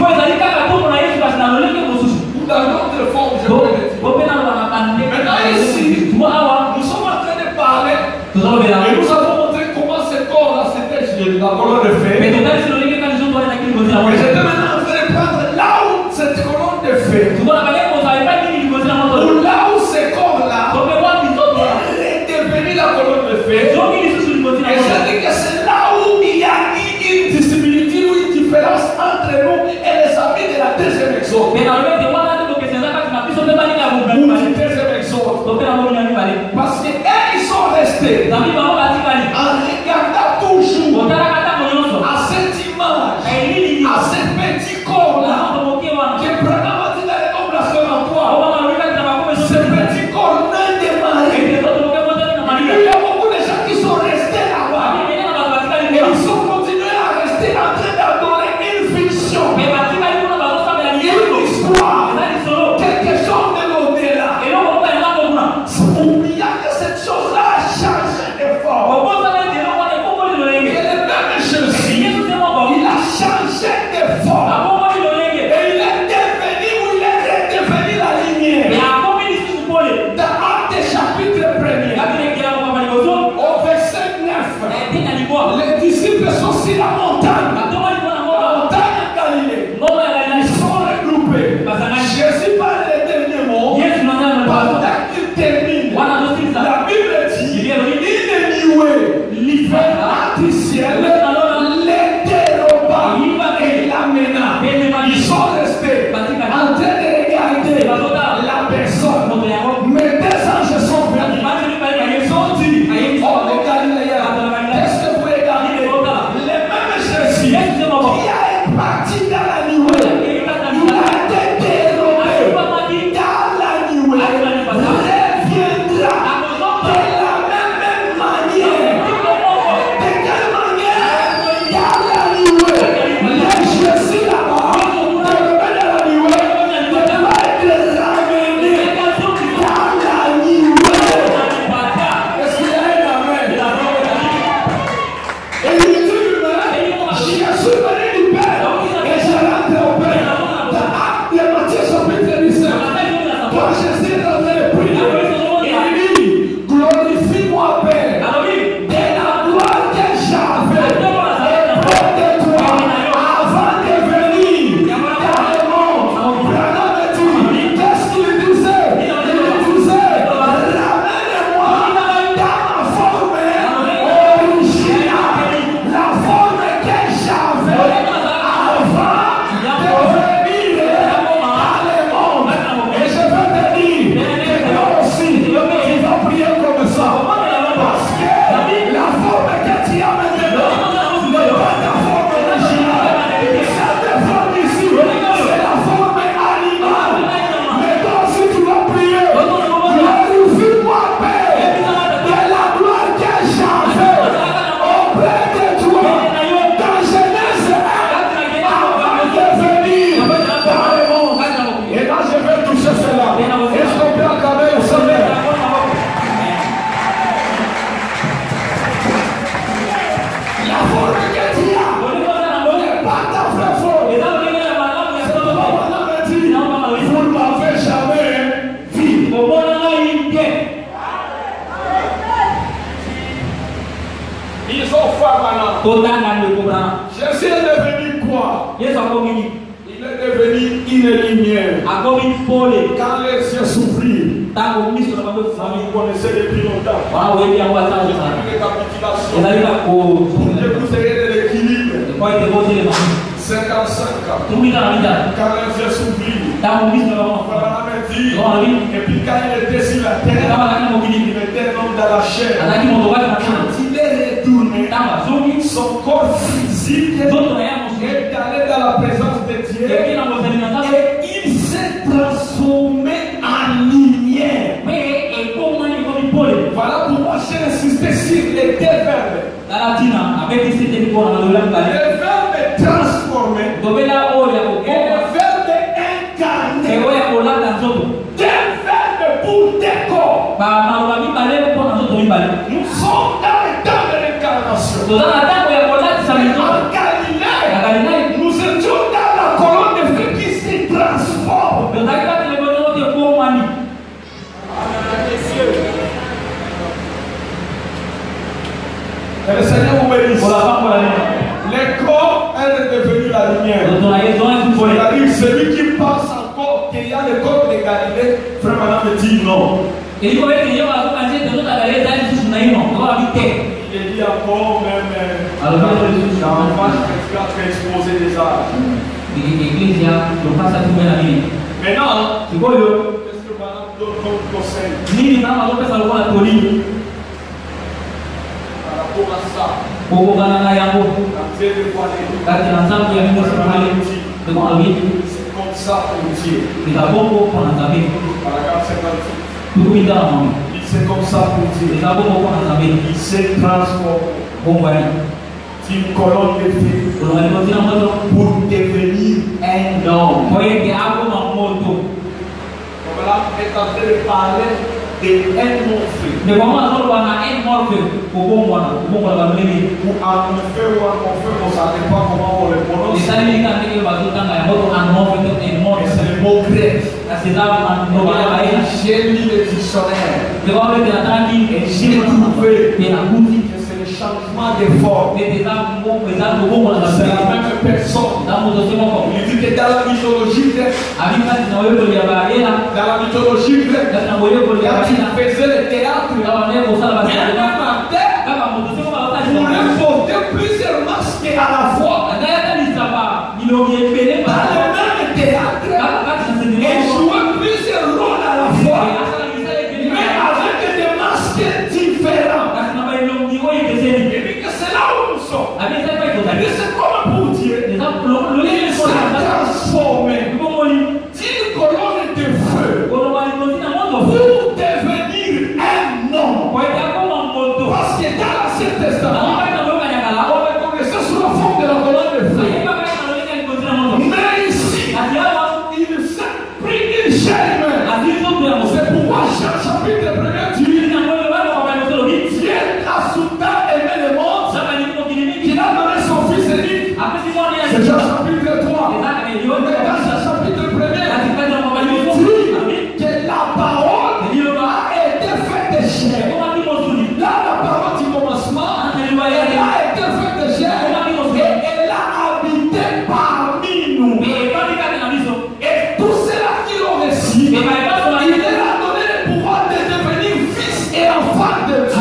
dans une autre forme, je peux le dire. Maintenant, ici, nous sommes en train de parler. Et nous avons montré comment ce corps-là c'était la colonne de feu. Et j'étais maintenant en train de prendre là où cette colonne de feu, ou là où ce corps-là est devenu la colonne de feu. Et je dis que c'est là où il y a une dissimilitude ou une différence entre nous et les amis de la terre. Parce que ils sont restés en regardant toujours à cette image, à ce petit corps-là, que Branham a dit dans les nobles assommatoires. Ce petit corps n'est démarré. Il y a beaucoup de gens qui sont restés là-bas. Et ils sont continués à rester en train d'adorer une fiction, une histoire, quelque chose de l'au-delà. Oubliant que cette chose-là a changé de forme. Et le même Jésus, il a changé de forme. Et il est devenu ou il est redevenu la lumière. Dans Actes chapitre 1er, au verset 9, les disciples sont sur la montagne. La montagne de Galilée. Ils sont regroupés. Jésus parle les derniers mots. Pendant qu'il termine, la Bible dit il est muet. L'hiver du ciel les déroba et l'amena. Ils sont restés en train de regarder la personne. Mais des anges sont venus. Ils ont dit, oh les Galiléens, qu'est-ce que vous regardez? Les mêmes Jésus qui a été parti dans la nuée, il a été dérobé dans la nuée, reviendra de la même manière. De quelle manière? Dans la nuée. Les Jésus là-bas, dérobé dans la nuée, doit être ramené dans la nuée. Est-ce qu'il y a un amen? Et il dit lui-même, Jésus venait du Père et je rentre au Père. Dans Actes de Matthieu chapitre 17, quand Jésus est en train de prier, il dit, glorifie-moi Père, de la gloire que j'avais auprès de toi avant de venir dans le monde. Branham dit, qu'est-ce qu'il disait? Il disait, ramène-moi dans ma forme originale, la forme que j'avais avant de venir dans le monde. Et je veux te dire que toi aussi, tu vas prier comme ça. Parce que la forme que tu as maintenant n'est pas ta forme originale. Cette forme ici, c'est la forme animale. Mais toi aussi, tu vas prier. Glorifie-moi, Père, de la gloire que j'avais auprès de toi. Dans Genèse 1, avant de venir dans le monde. Et là, je vais toucher cela. Est-ce qu'on peut acclamer le Seigneur? La forme que tu as n'est pas ta vraie forme. C'est pourquoi on a dit, vous ne m'avez jamais vu. Ils ont fait maintenant. Jésus est devenu quoi? Il est devenu une lumière. Quand les yeux s'ouvrirent, vous connaissez depuis longtemps. Une récapitulation. Que vous ayez de l'équilibre. 55 ans. Quand les yeux s'ouvrirent, Branham dit, et puis quand il était sur la terre, il était un homme dans la chair. Quand il est retourné, son corps physique est allé dans la présence de Dieu et il s'est transformé en lumière. Voilà pourquoi j'ai insisté sur les deux verbes. Le verbe transformer et le verbe incarner. Deux verbes pour deux corps. Nous sommes dans le temps de l'incarnation. En Galilée, nous étions dans la colonne de feu qui se transforme. Et le Seigneur vous bénisse. Le corps est devenu la lumière. C'est-à-dire celui qui pense encore qu'il y a le corps de Galilée, frère Madame me dit non. Il dit encore même dans la page que tu as fait exposer déjà. Maintenant, qu'est-ce que Madame donne comme conseil? nini kama pesa alikuwa anatolini anapoka saa kukokana na yangu na mzee kwa nini kati na zangu ya Mungu subhanahu wa ta'ala comme ça pour Dieu nikabongo kwa nzambe paragraphe 56 tukuinda mama c'est comme ça pour Dieu nikabongo kwa nzambe il se transforme bongo ali d'une colonne de feu pour devenir un homme. Voilà, est en train de parler d'un monstre. Mais comment on a un monstre pour bon ou un enfer, on ne savait pas comment on le prononce. C'est le mot grec. J'ai lu le dictionnaire. Et j'ai trouvé que c'est le changement de forme. C'est la même personne. Il dit que dans la mythologie grecque, quand il faisait le théâtre, pour porter plusieurs masques à la fois. Dans le même théâtre, il jouait plusieurs rôles à la fois, mais avec des masques différents. Et puis que c'est là où nous sommes. Et c'est comme pour Dieu. Il s'est transformé d'une colonne de feu pour devenir un homme. Parce que dans l'Ancien Testament, on reconnaissait sous la forme de la colonne de feu. Mais ici, il s'est pris une chair humaine. C'est pourquoi Jean chapitre 1 dit Dieu a soudain aimé le monde qu'il a donné son fils unique. C'est Jean chapitre 3. Mais dans Jean chapitre 1, il dit que la parole a été faite chair. Là, la parole du commencement, elle a été faite chair et elle a habité parmi nous. Et tous ceux-là qui l'ont reçu, il leur a donné le pouvoir de devenir fils et enfants de Dieu.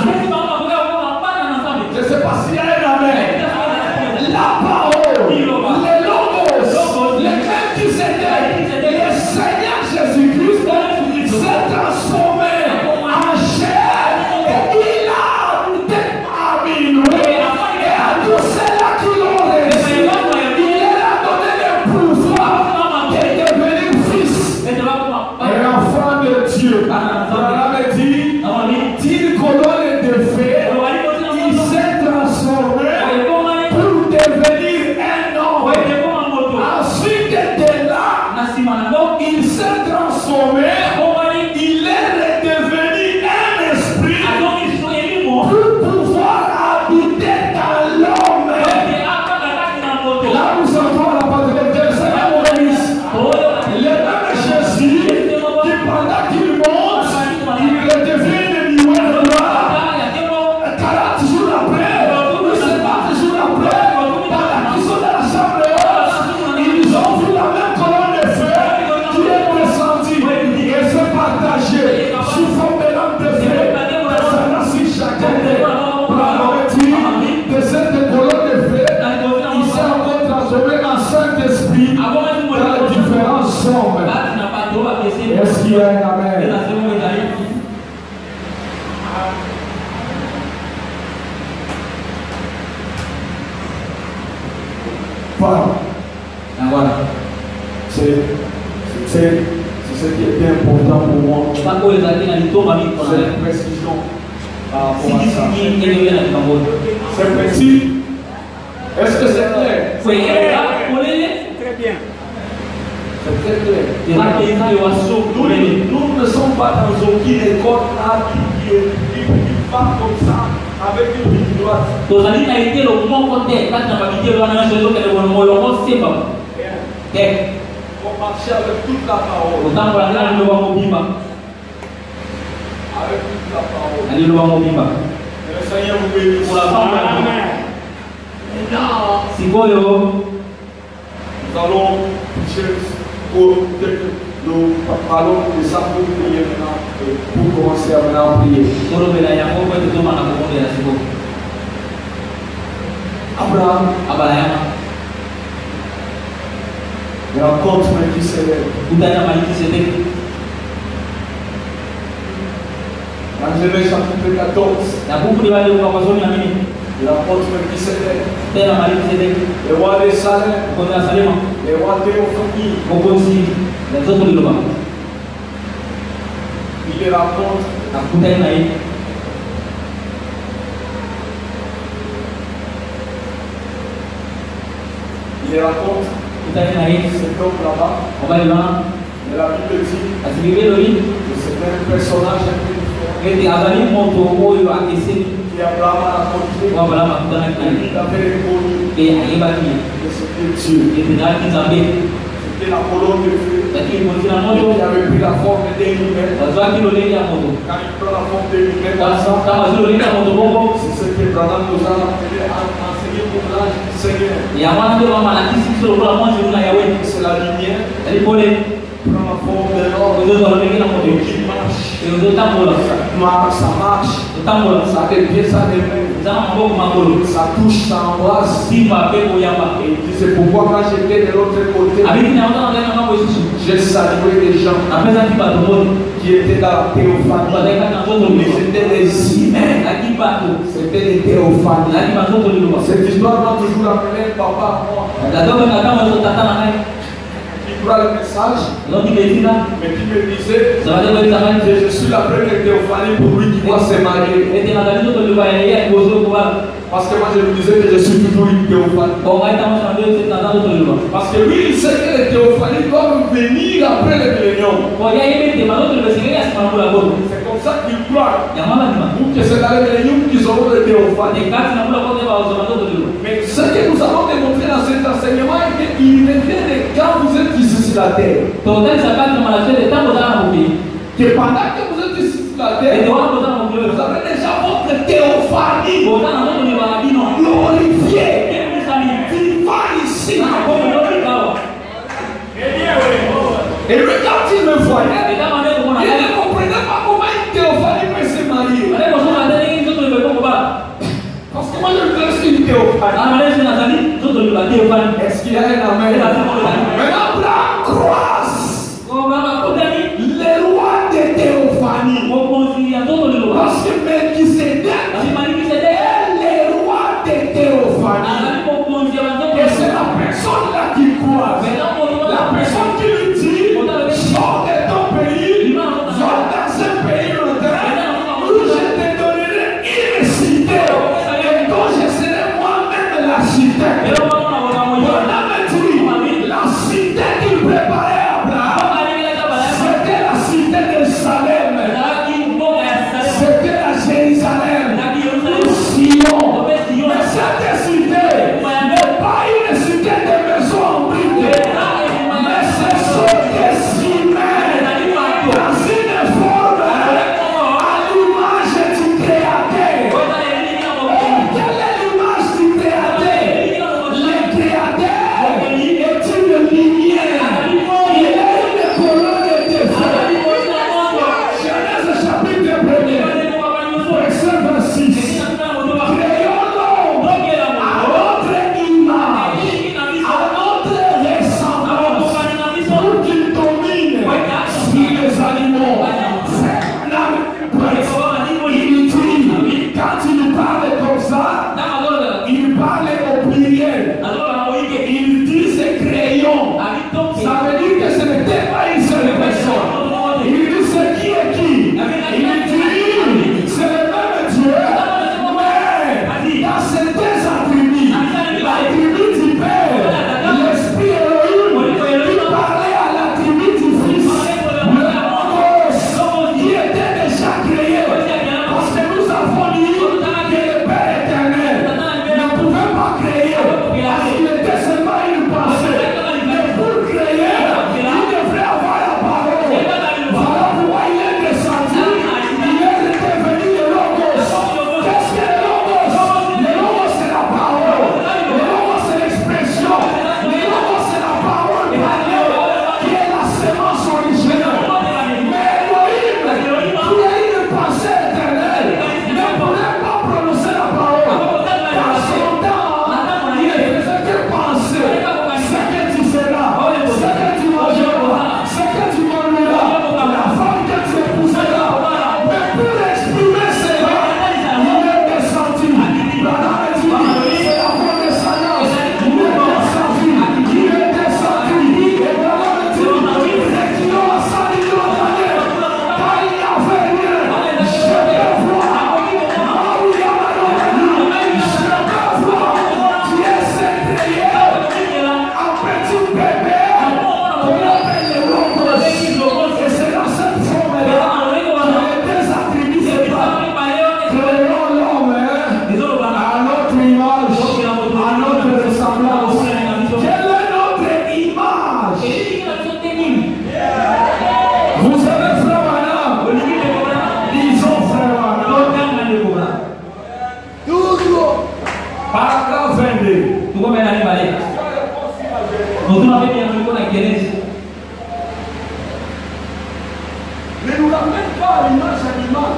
Je ne sais pas s'il y a un amen. La parole, les logos, les mêmes qui s'étaient, le Seigneur Jésus-Christ s'est transformé en chair et il a habité parmi nous. Et à tous ceux-là qui l'ont reçu, il leur a donné le pouvoir de devenir fils et enfants de Dieu. Abraham dit, d'une colonne de feu, il s'est transformé pour devenir un homme. Ensuite de là, il s'est transformé, il est redevenu un esprit pour pouvoir habiter dans l'homme. Là, nous entrons la patrie de Seigneur Moïse. Le même Jésus qui pendant qu'il monte, il redevient ennemi. 40 jours après, ou 50 jours après, pendant qu'ils sont dans la chambre haute, ils ont vu la même colonne de feu qui est descendue et s'est partagée sous forme de lampe de feu, descendant sur chacun des de cette colonne de feu. Il s'est encore transformé en Saint-Esprit dans les différentes formes. Est-ce qu'il y a un amen? Voilà. C'est ce qui était important pour moi. Cette précision par rapport à ça. C'est petit. Est-ce que c'est clair? Très bien. C'est très clair. Nous ne sommes pas dans aucune école là qui parle comme ça avec une ligne droite. On marchait avec toute la parole. Avec toute la parole. Et le Seigneur vous bénisse. Amen. Nous allons nous parlons de ça pour prier maintenant, pour commencer à prier. Abraham, il rencontre Melchisédek. Dans Genèse chapitre 14, l'apôtre Melchisédek, le roi de Salem, le roi Théophanie, il les raconte. Il les raconte. Cet homme là-bas, et la Bible dit que c'est un personnage qui Abraham a raconté. Il avait répondu que c'était Dieu. C'était la colonne de feu. Il avait pris la forme d'un humain. Quand il prend la forme d'un humain, c'est ce que Branham nous a enseigné pour l'âge du Seigneur. C'est la lumière. Prend la forme de l'homme et qui marche. Ça marche. Ça devient, ça devient. Ça touche, ça embrasse. Et il dit c'est pourquoi quand j'étais de l'autre côté, j'ai salué les gens qui étaient dans la théophanie. Mais c'était des humains. C'était des théophanies. Cette histoire m'a toujours appelé papa à moi. Qui prend le message, mais qui me disait je suis la première théophanie pour lui qui doit se marier. Parce que moi je lui disais que je suis toujours une théophanie. Parce que lui il sait que les théophanies doivent venir après le millénium. C'est comme ça qu'il croit. Ou que c'est dans le millénium qu'ils auront les théophanies. Mais ce que nous avons démontré dans cet enseignement est qu'il était de quand vous êtes ici sur la terre. Que pendant que vous êtes ici sur la terre, vous avez déjà votre théophanie glorifiée. Vivant ici. Et lui, quand il me voyait, il ne comprenait pas comment une théophanie peut se marier. Parce que moi je me laisse une théophanie. Est-ce qu'il y a un amen? Mais Abraham croise les rois de théophanie. Parce que Melchisédek est le roi de théophanie. Et c'est la personne là qui croise. La personne qui lui dit sors de ton pays, va dans un pays lointain où je te donnerai une cité. Et dont je serai moi-même la cité. La cité qu'il préparait à Abraham, c'était la cité de Salem. C'était la Jérusalem. Ne nous ramène pas à l'image animale.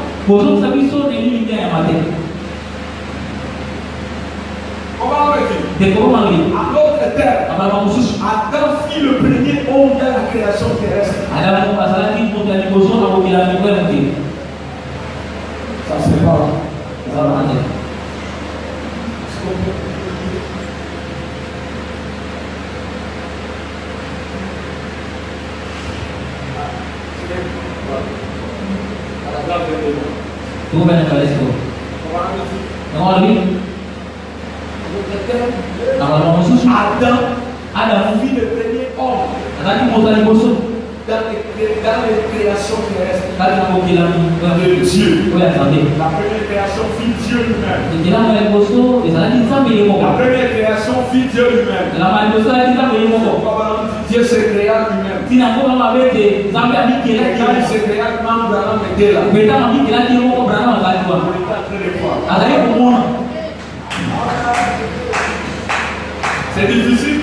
Comment on va dire? À l'autre terre, Adam fit le premier homme dans la création terrestre. Ça c'est pas là. Adam fit le premier homme dans les créations terrestres de Dieu. La première création fit Dieu lui-même. La première création fit Dieu lui-même. Dieu se créa lui-même. Et quand il se créa lui-même, Branham était là. C'est difficile.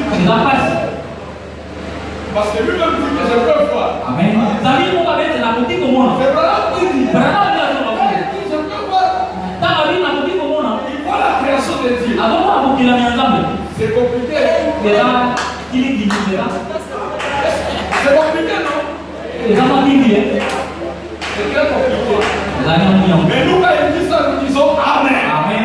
Parce que lui-même dit que je peux voir. Amen. C'est Branham qui dit. Je peux voir. Il voit la création de Dieu. C'est compliqué. C'est compliqué, non? C'est très compliqué. Mais nous, quand il dit ça, nous disons Amen. Amen.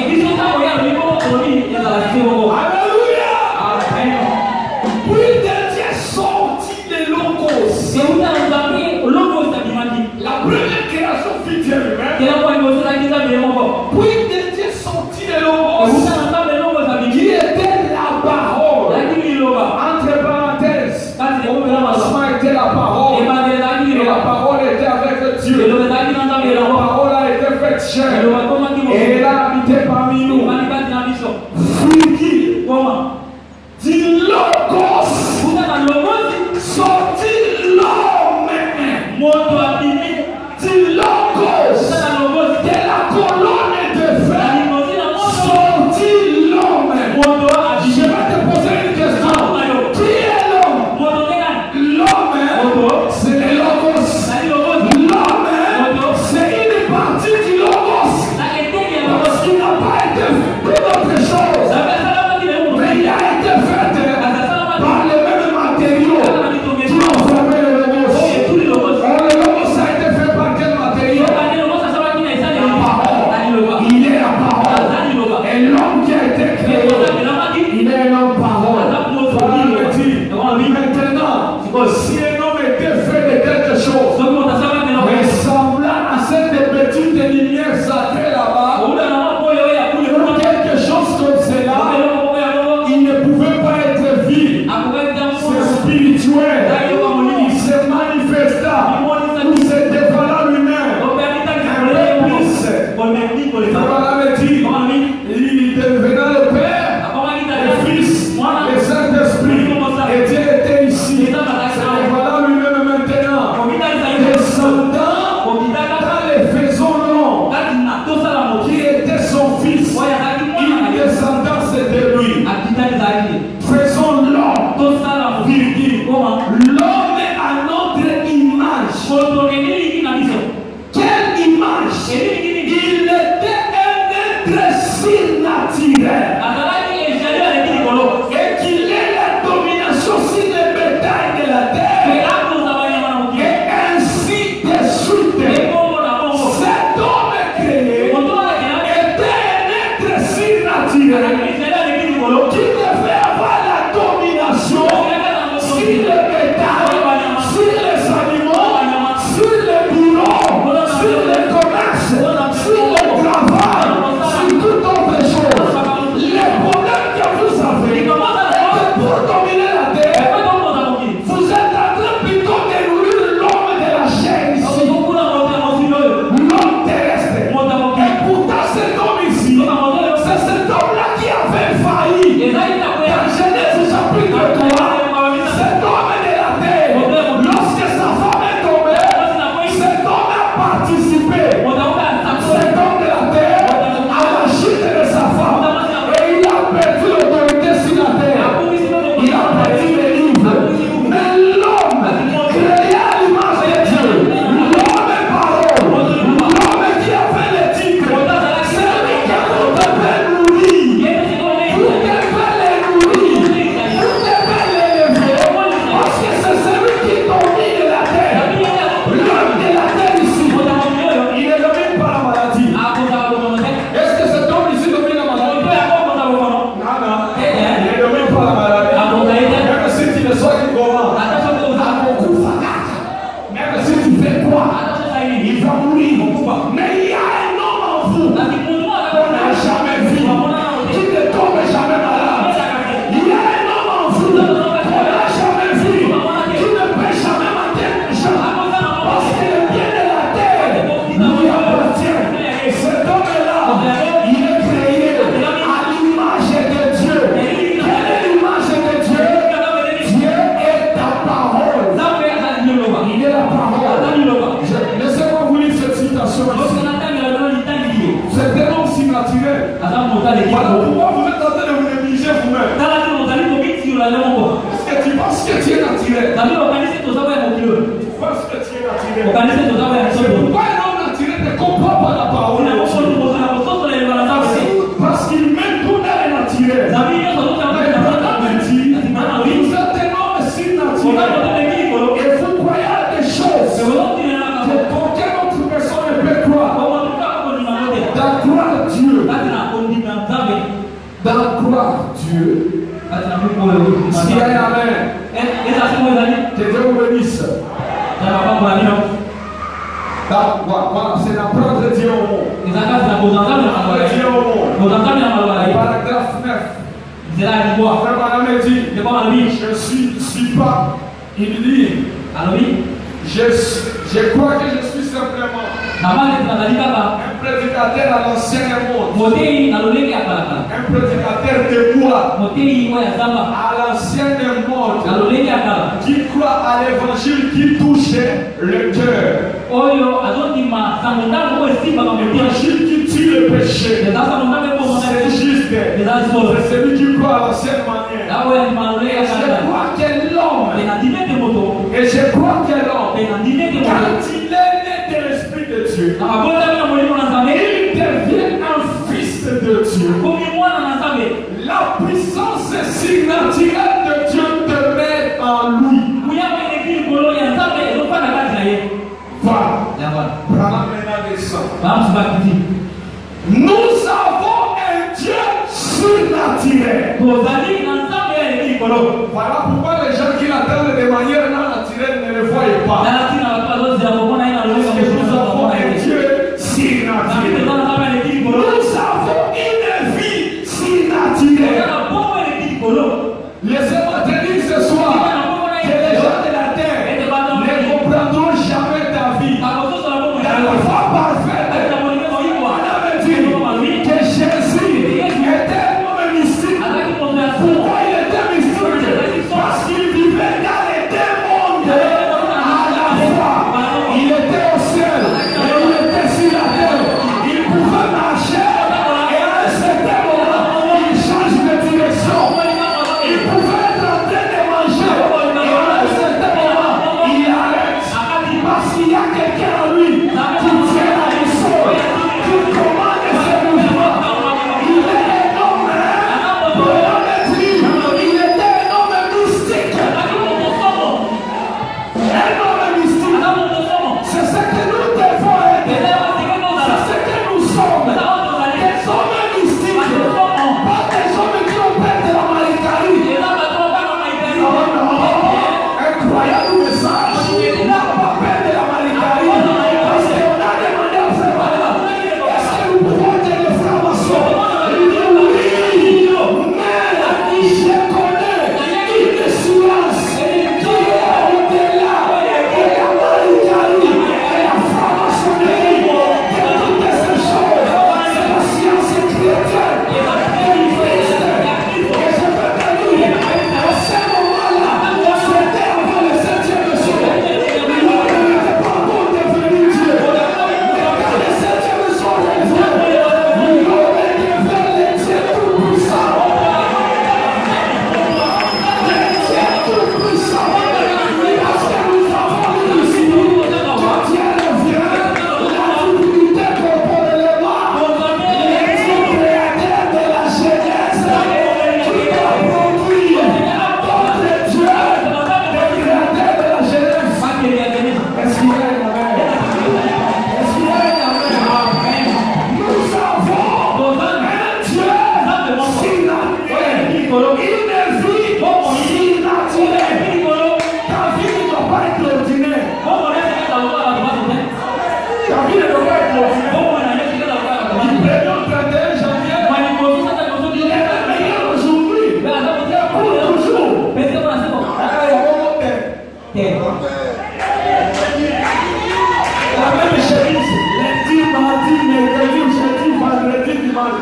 Alléluia. Amen. Puis Dieu est sorti de Logos. La première création fit Dieu lui-même. Puis Dieu est sorti de Logos. Qui était la parole. Entre parenthèses. Commencement était la parole. Et la parole était avec Dieu. Et la parole a été faite chair. Et elle a habité parmi nous. Fruit du Logos. Sorti l'homme. Du Logos. De la colonne de fer. Sorti l'homme. Je vais te poser une question. Qui est l'homme? L'homme, c'est le Logos. L'homme, c'est une partie du Logos. Parce qu'il n'a pas été fait d'autre chose. Mais il a été fait par les mêmes matériaux qui ont formé le Logos. Le Logos a été fait par quel matériau? La parole. Il est la parole. Et l'homme qui a été créé, il est un homme parole. Voilà le dit. Maintenant, si un homme était fait de quelque chose, mais semblant à cette petite lumière sacrée là-bas, ou quelque chose comme cela, il ne pouvait pas être vu. C'est spirituel. Il se manifesta. Il se dévoila lui-même. Voilà le dit. Il devenait le Père, le Fils, le Saint-Esprit. Et Dieu était ici. Voilà lui-même maintenant. Descendant dans les faisons longs, qui était son fils. Il descendant, c'était lui. Faisons l'homme, virgule. L'homme est à notre image. Quelle image? Il était un être surnaturel. Et qu'il ait la domination sur les bétails de la terre. Et ainsi de suite. Cet homme créé était un être surnaturel qui devait avoir la domination sur les bétails, sur les animaux, sur les bureaux, sur les commerces, sur le travail, sur toute autre chose. Les problèmes que vous avez, c'est pour dominer la terre. Vous êtes en train plutôt de nourrir l'homme de la chair ici, l'homme terrestre. Et pourtant cet homme ici, c'est cet homme-là qui a Voilà pourquoi vous êtes en train de vous négliger vous-même. Parce que tu penses que tu es naturel. Tu penses que tu es naturel. C'est pourquoi un homme naturel ne comprend pas la parole. Parce qu'il met tout dans le naturel. Vous êtes un homme si naturel. Et vous croyez à des choses que aucune autre personne ne peut croire. Dans croire Dieu. Dans croire Dieu. Si y a un amen. Que Dieu vous bénisse. Voilà, c'est d'apprendre Dieu au monde. Dieu au monde. Paragraphe 9. Frère Madame dit, je ne suis pas, il dit, je crois que je suis simplement un prédicateur à l'ancien monde. Un prédicateur de moi à l'ancien monde qui croit à l'évangile qui touche le cœur. L'évangile qui tue le péché. C'est juste. C'est celui qui croit à l'ancienne manière. Et je crois que l'homme, quand il est né de l'Esprit de Dieu, il devient un fils de Dieu. La puissance surnaturelle de Dieu demeure en lui. Nous avons un Dieu surnaturel. Voilà pourquoi les gens qui l'attendent de manière non naturelle ne le voient pas. Nous avons un Dieu surnaturel. Nous avons une vie surnaturelle. Laissez-moi te dire ce soir que les gens de la terre ne comprendront jamais ta vie. La foi parfaite. Que Jésus était un homme mystique. Pourquoi il était mystique? Parce qu'il vivait dans les deux mondes à la fois. Il était au ciel et il était sur la terre. Il pouvait marcher et à un certain moment il change de direction. Il pouvait être en train de manger et à un certain moment il arrête. Parce qu'il y a quelqu'un en lui qui tient la leçon, qui commande ses mouvements. Il est un homme, il était un homme mystique. Un homme mystique. C'est ce que nous devons être. C'est ce que nous sommes. Des hommes mystiques. Pas des hommes qui ont peur de la malécarie. Incroyable message. Il n'a pas peur de la malécarie. Parce qu'on a demandé à ce moment-là, est-ce que nous pouvons dire les francs-maçons? Il dit oui. Mais je connais une science qui est au-delà de la malécarie et la franc-maçonnerie. De toutes ces choses, c'est la science chrétienne. Et je peux te dire, à ce moment-là, c'était avant le 7e siècle. L'homme n'était pas encore devenu Dieu. Mais quand le 7e siècle est venu, l'homme est devenu le Dieu tout-puissant. Le Dieu tout-puissant. Parce que nous avons lu ici, quand Dieu revient, la divinité corporellement, le Dieu créateur de la jeunesse, qui doit produire d'autres dieux, le créateur de la jeunesse. Est-ce qu'il y a un amen? Est-ce qu'il y a un amen? Nous avons un Dieu surnaturel. Une vie surnaturelle. Ta vie ne doit pas être ordinaire. Ta vie ne doit pas être ordinaire. Du 31 janvier, il est le meilleur aujourd'hui. Et pour toujours. La même chemise, lundi, mardi, mercredi, jeudi, vendredi, dimanche.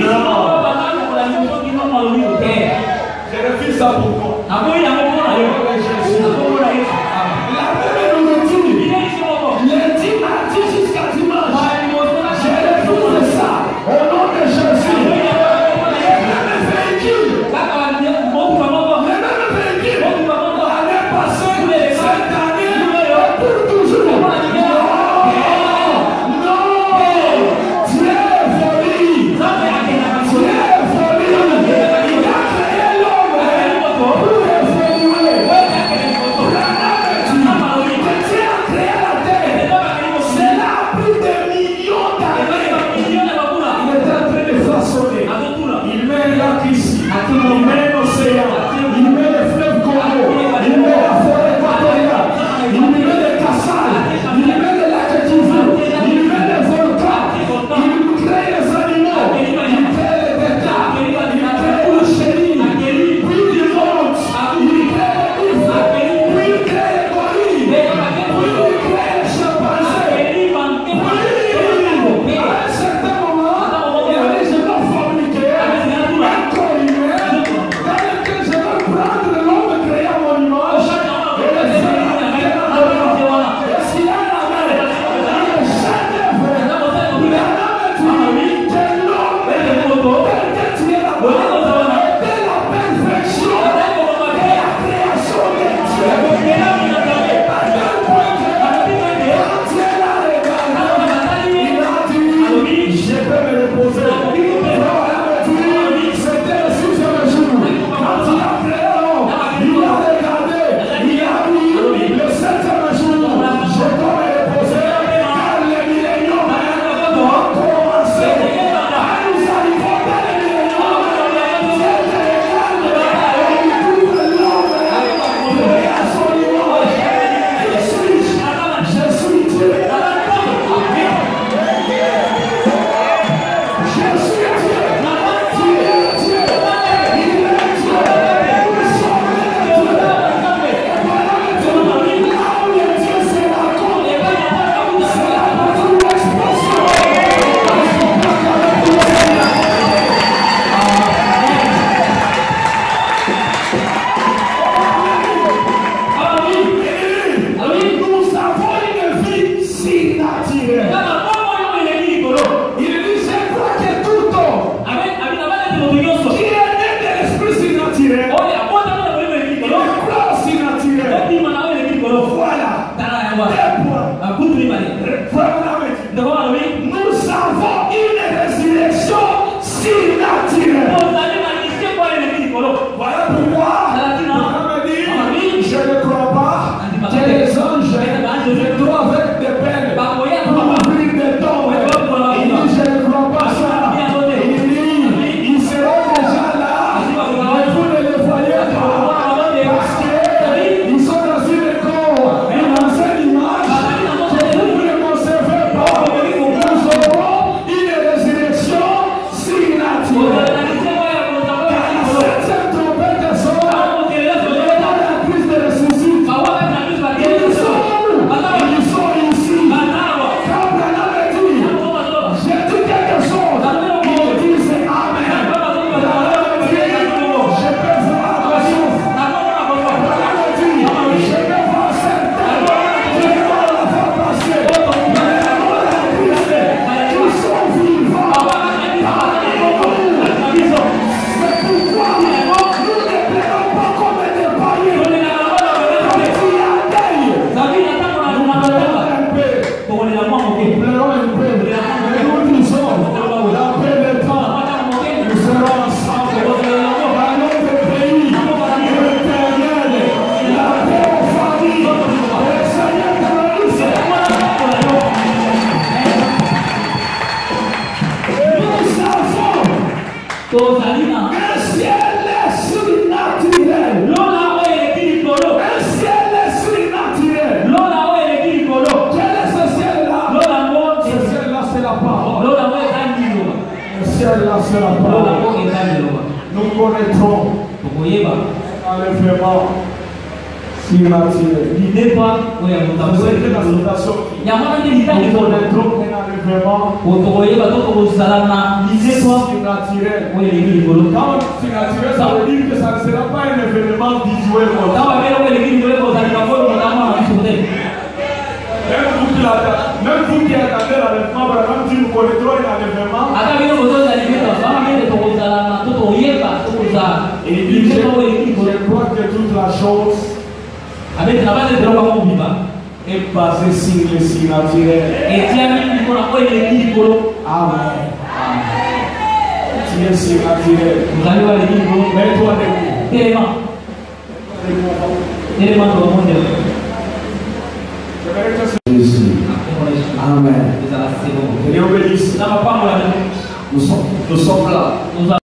Je refuse ça pour toi. La même nourriture, lundi, mardi jusqu'à dimanche. Je refuse ça au nom de Jésus. Un ciel surnaturel. Un ciel surnaturel. Quel est ce ciel-là? Ce ciel-là, c'est la parole. Ce ciel-là, c'est la parole. Nous connaîtrons l'enlèvement surnaturel. C'est la citation. Nous connaîtrons l'enlèvement surnaturel. Quand surnaturel, ça veut dire que ça ne sera pas un événement visuel. Même vous qui attendez l'enlèvement, même si vous connaîtrez l'enlèvement, et il dit, je crois que toute la chose est basée sur le surnaturel. Amen. Tu es surnaturel. Mets-toi debout. Jésus. Amen. Nous sommes là.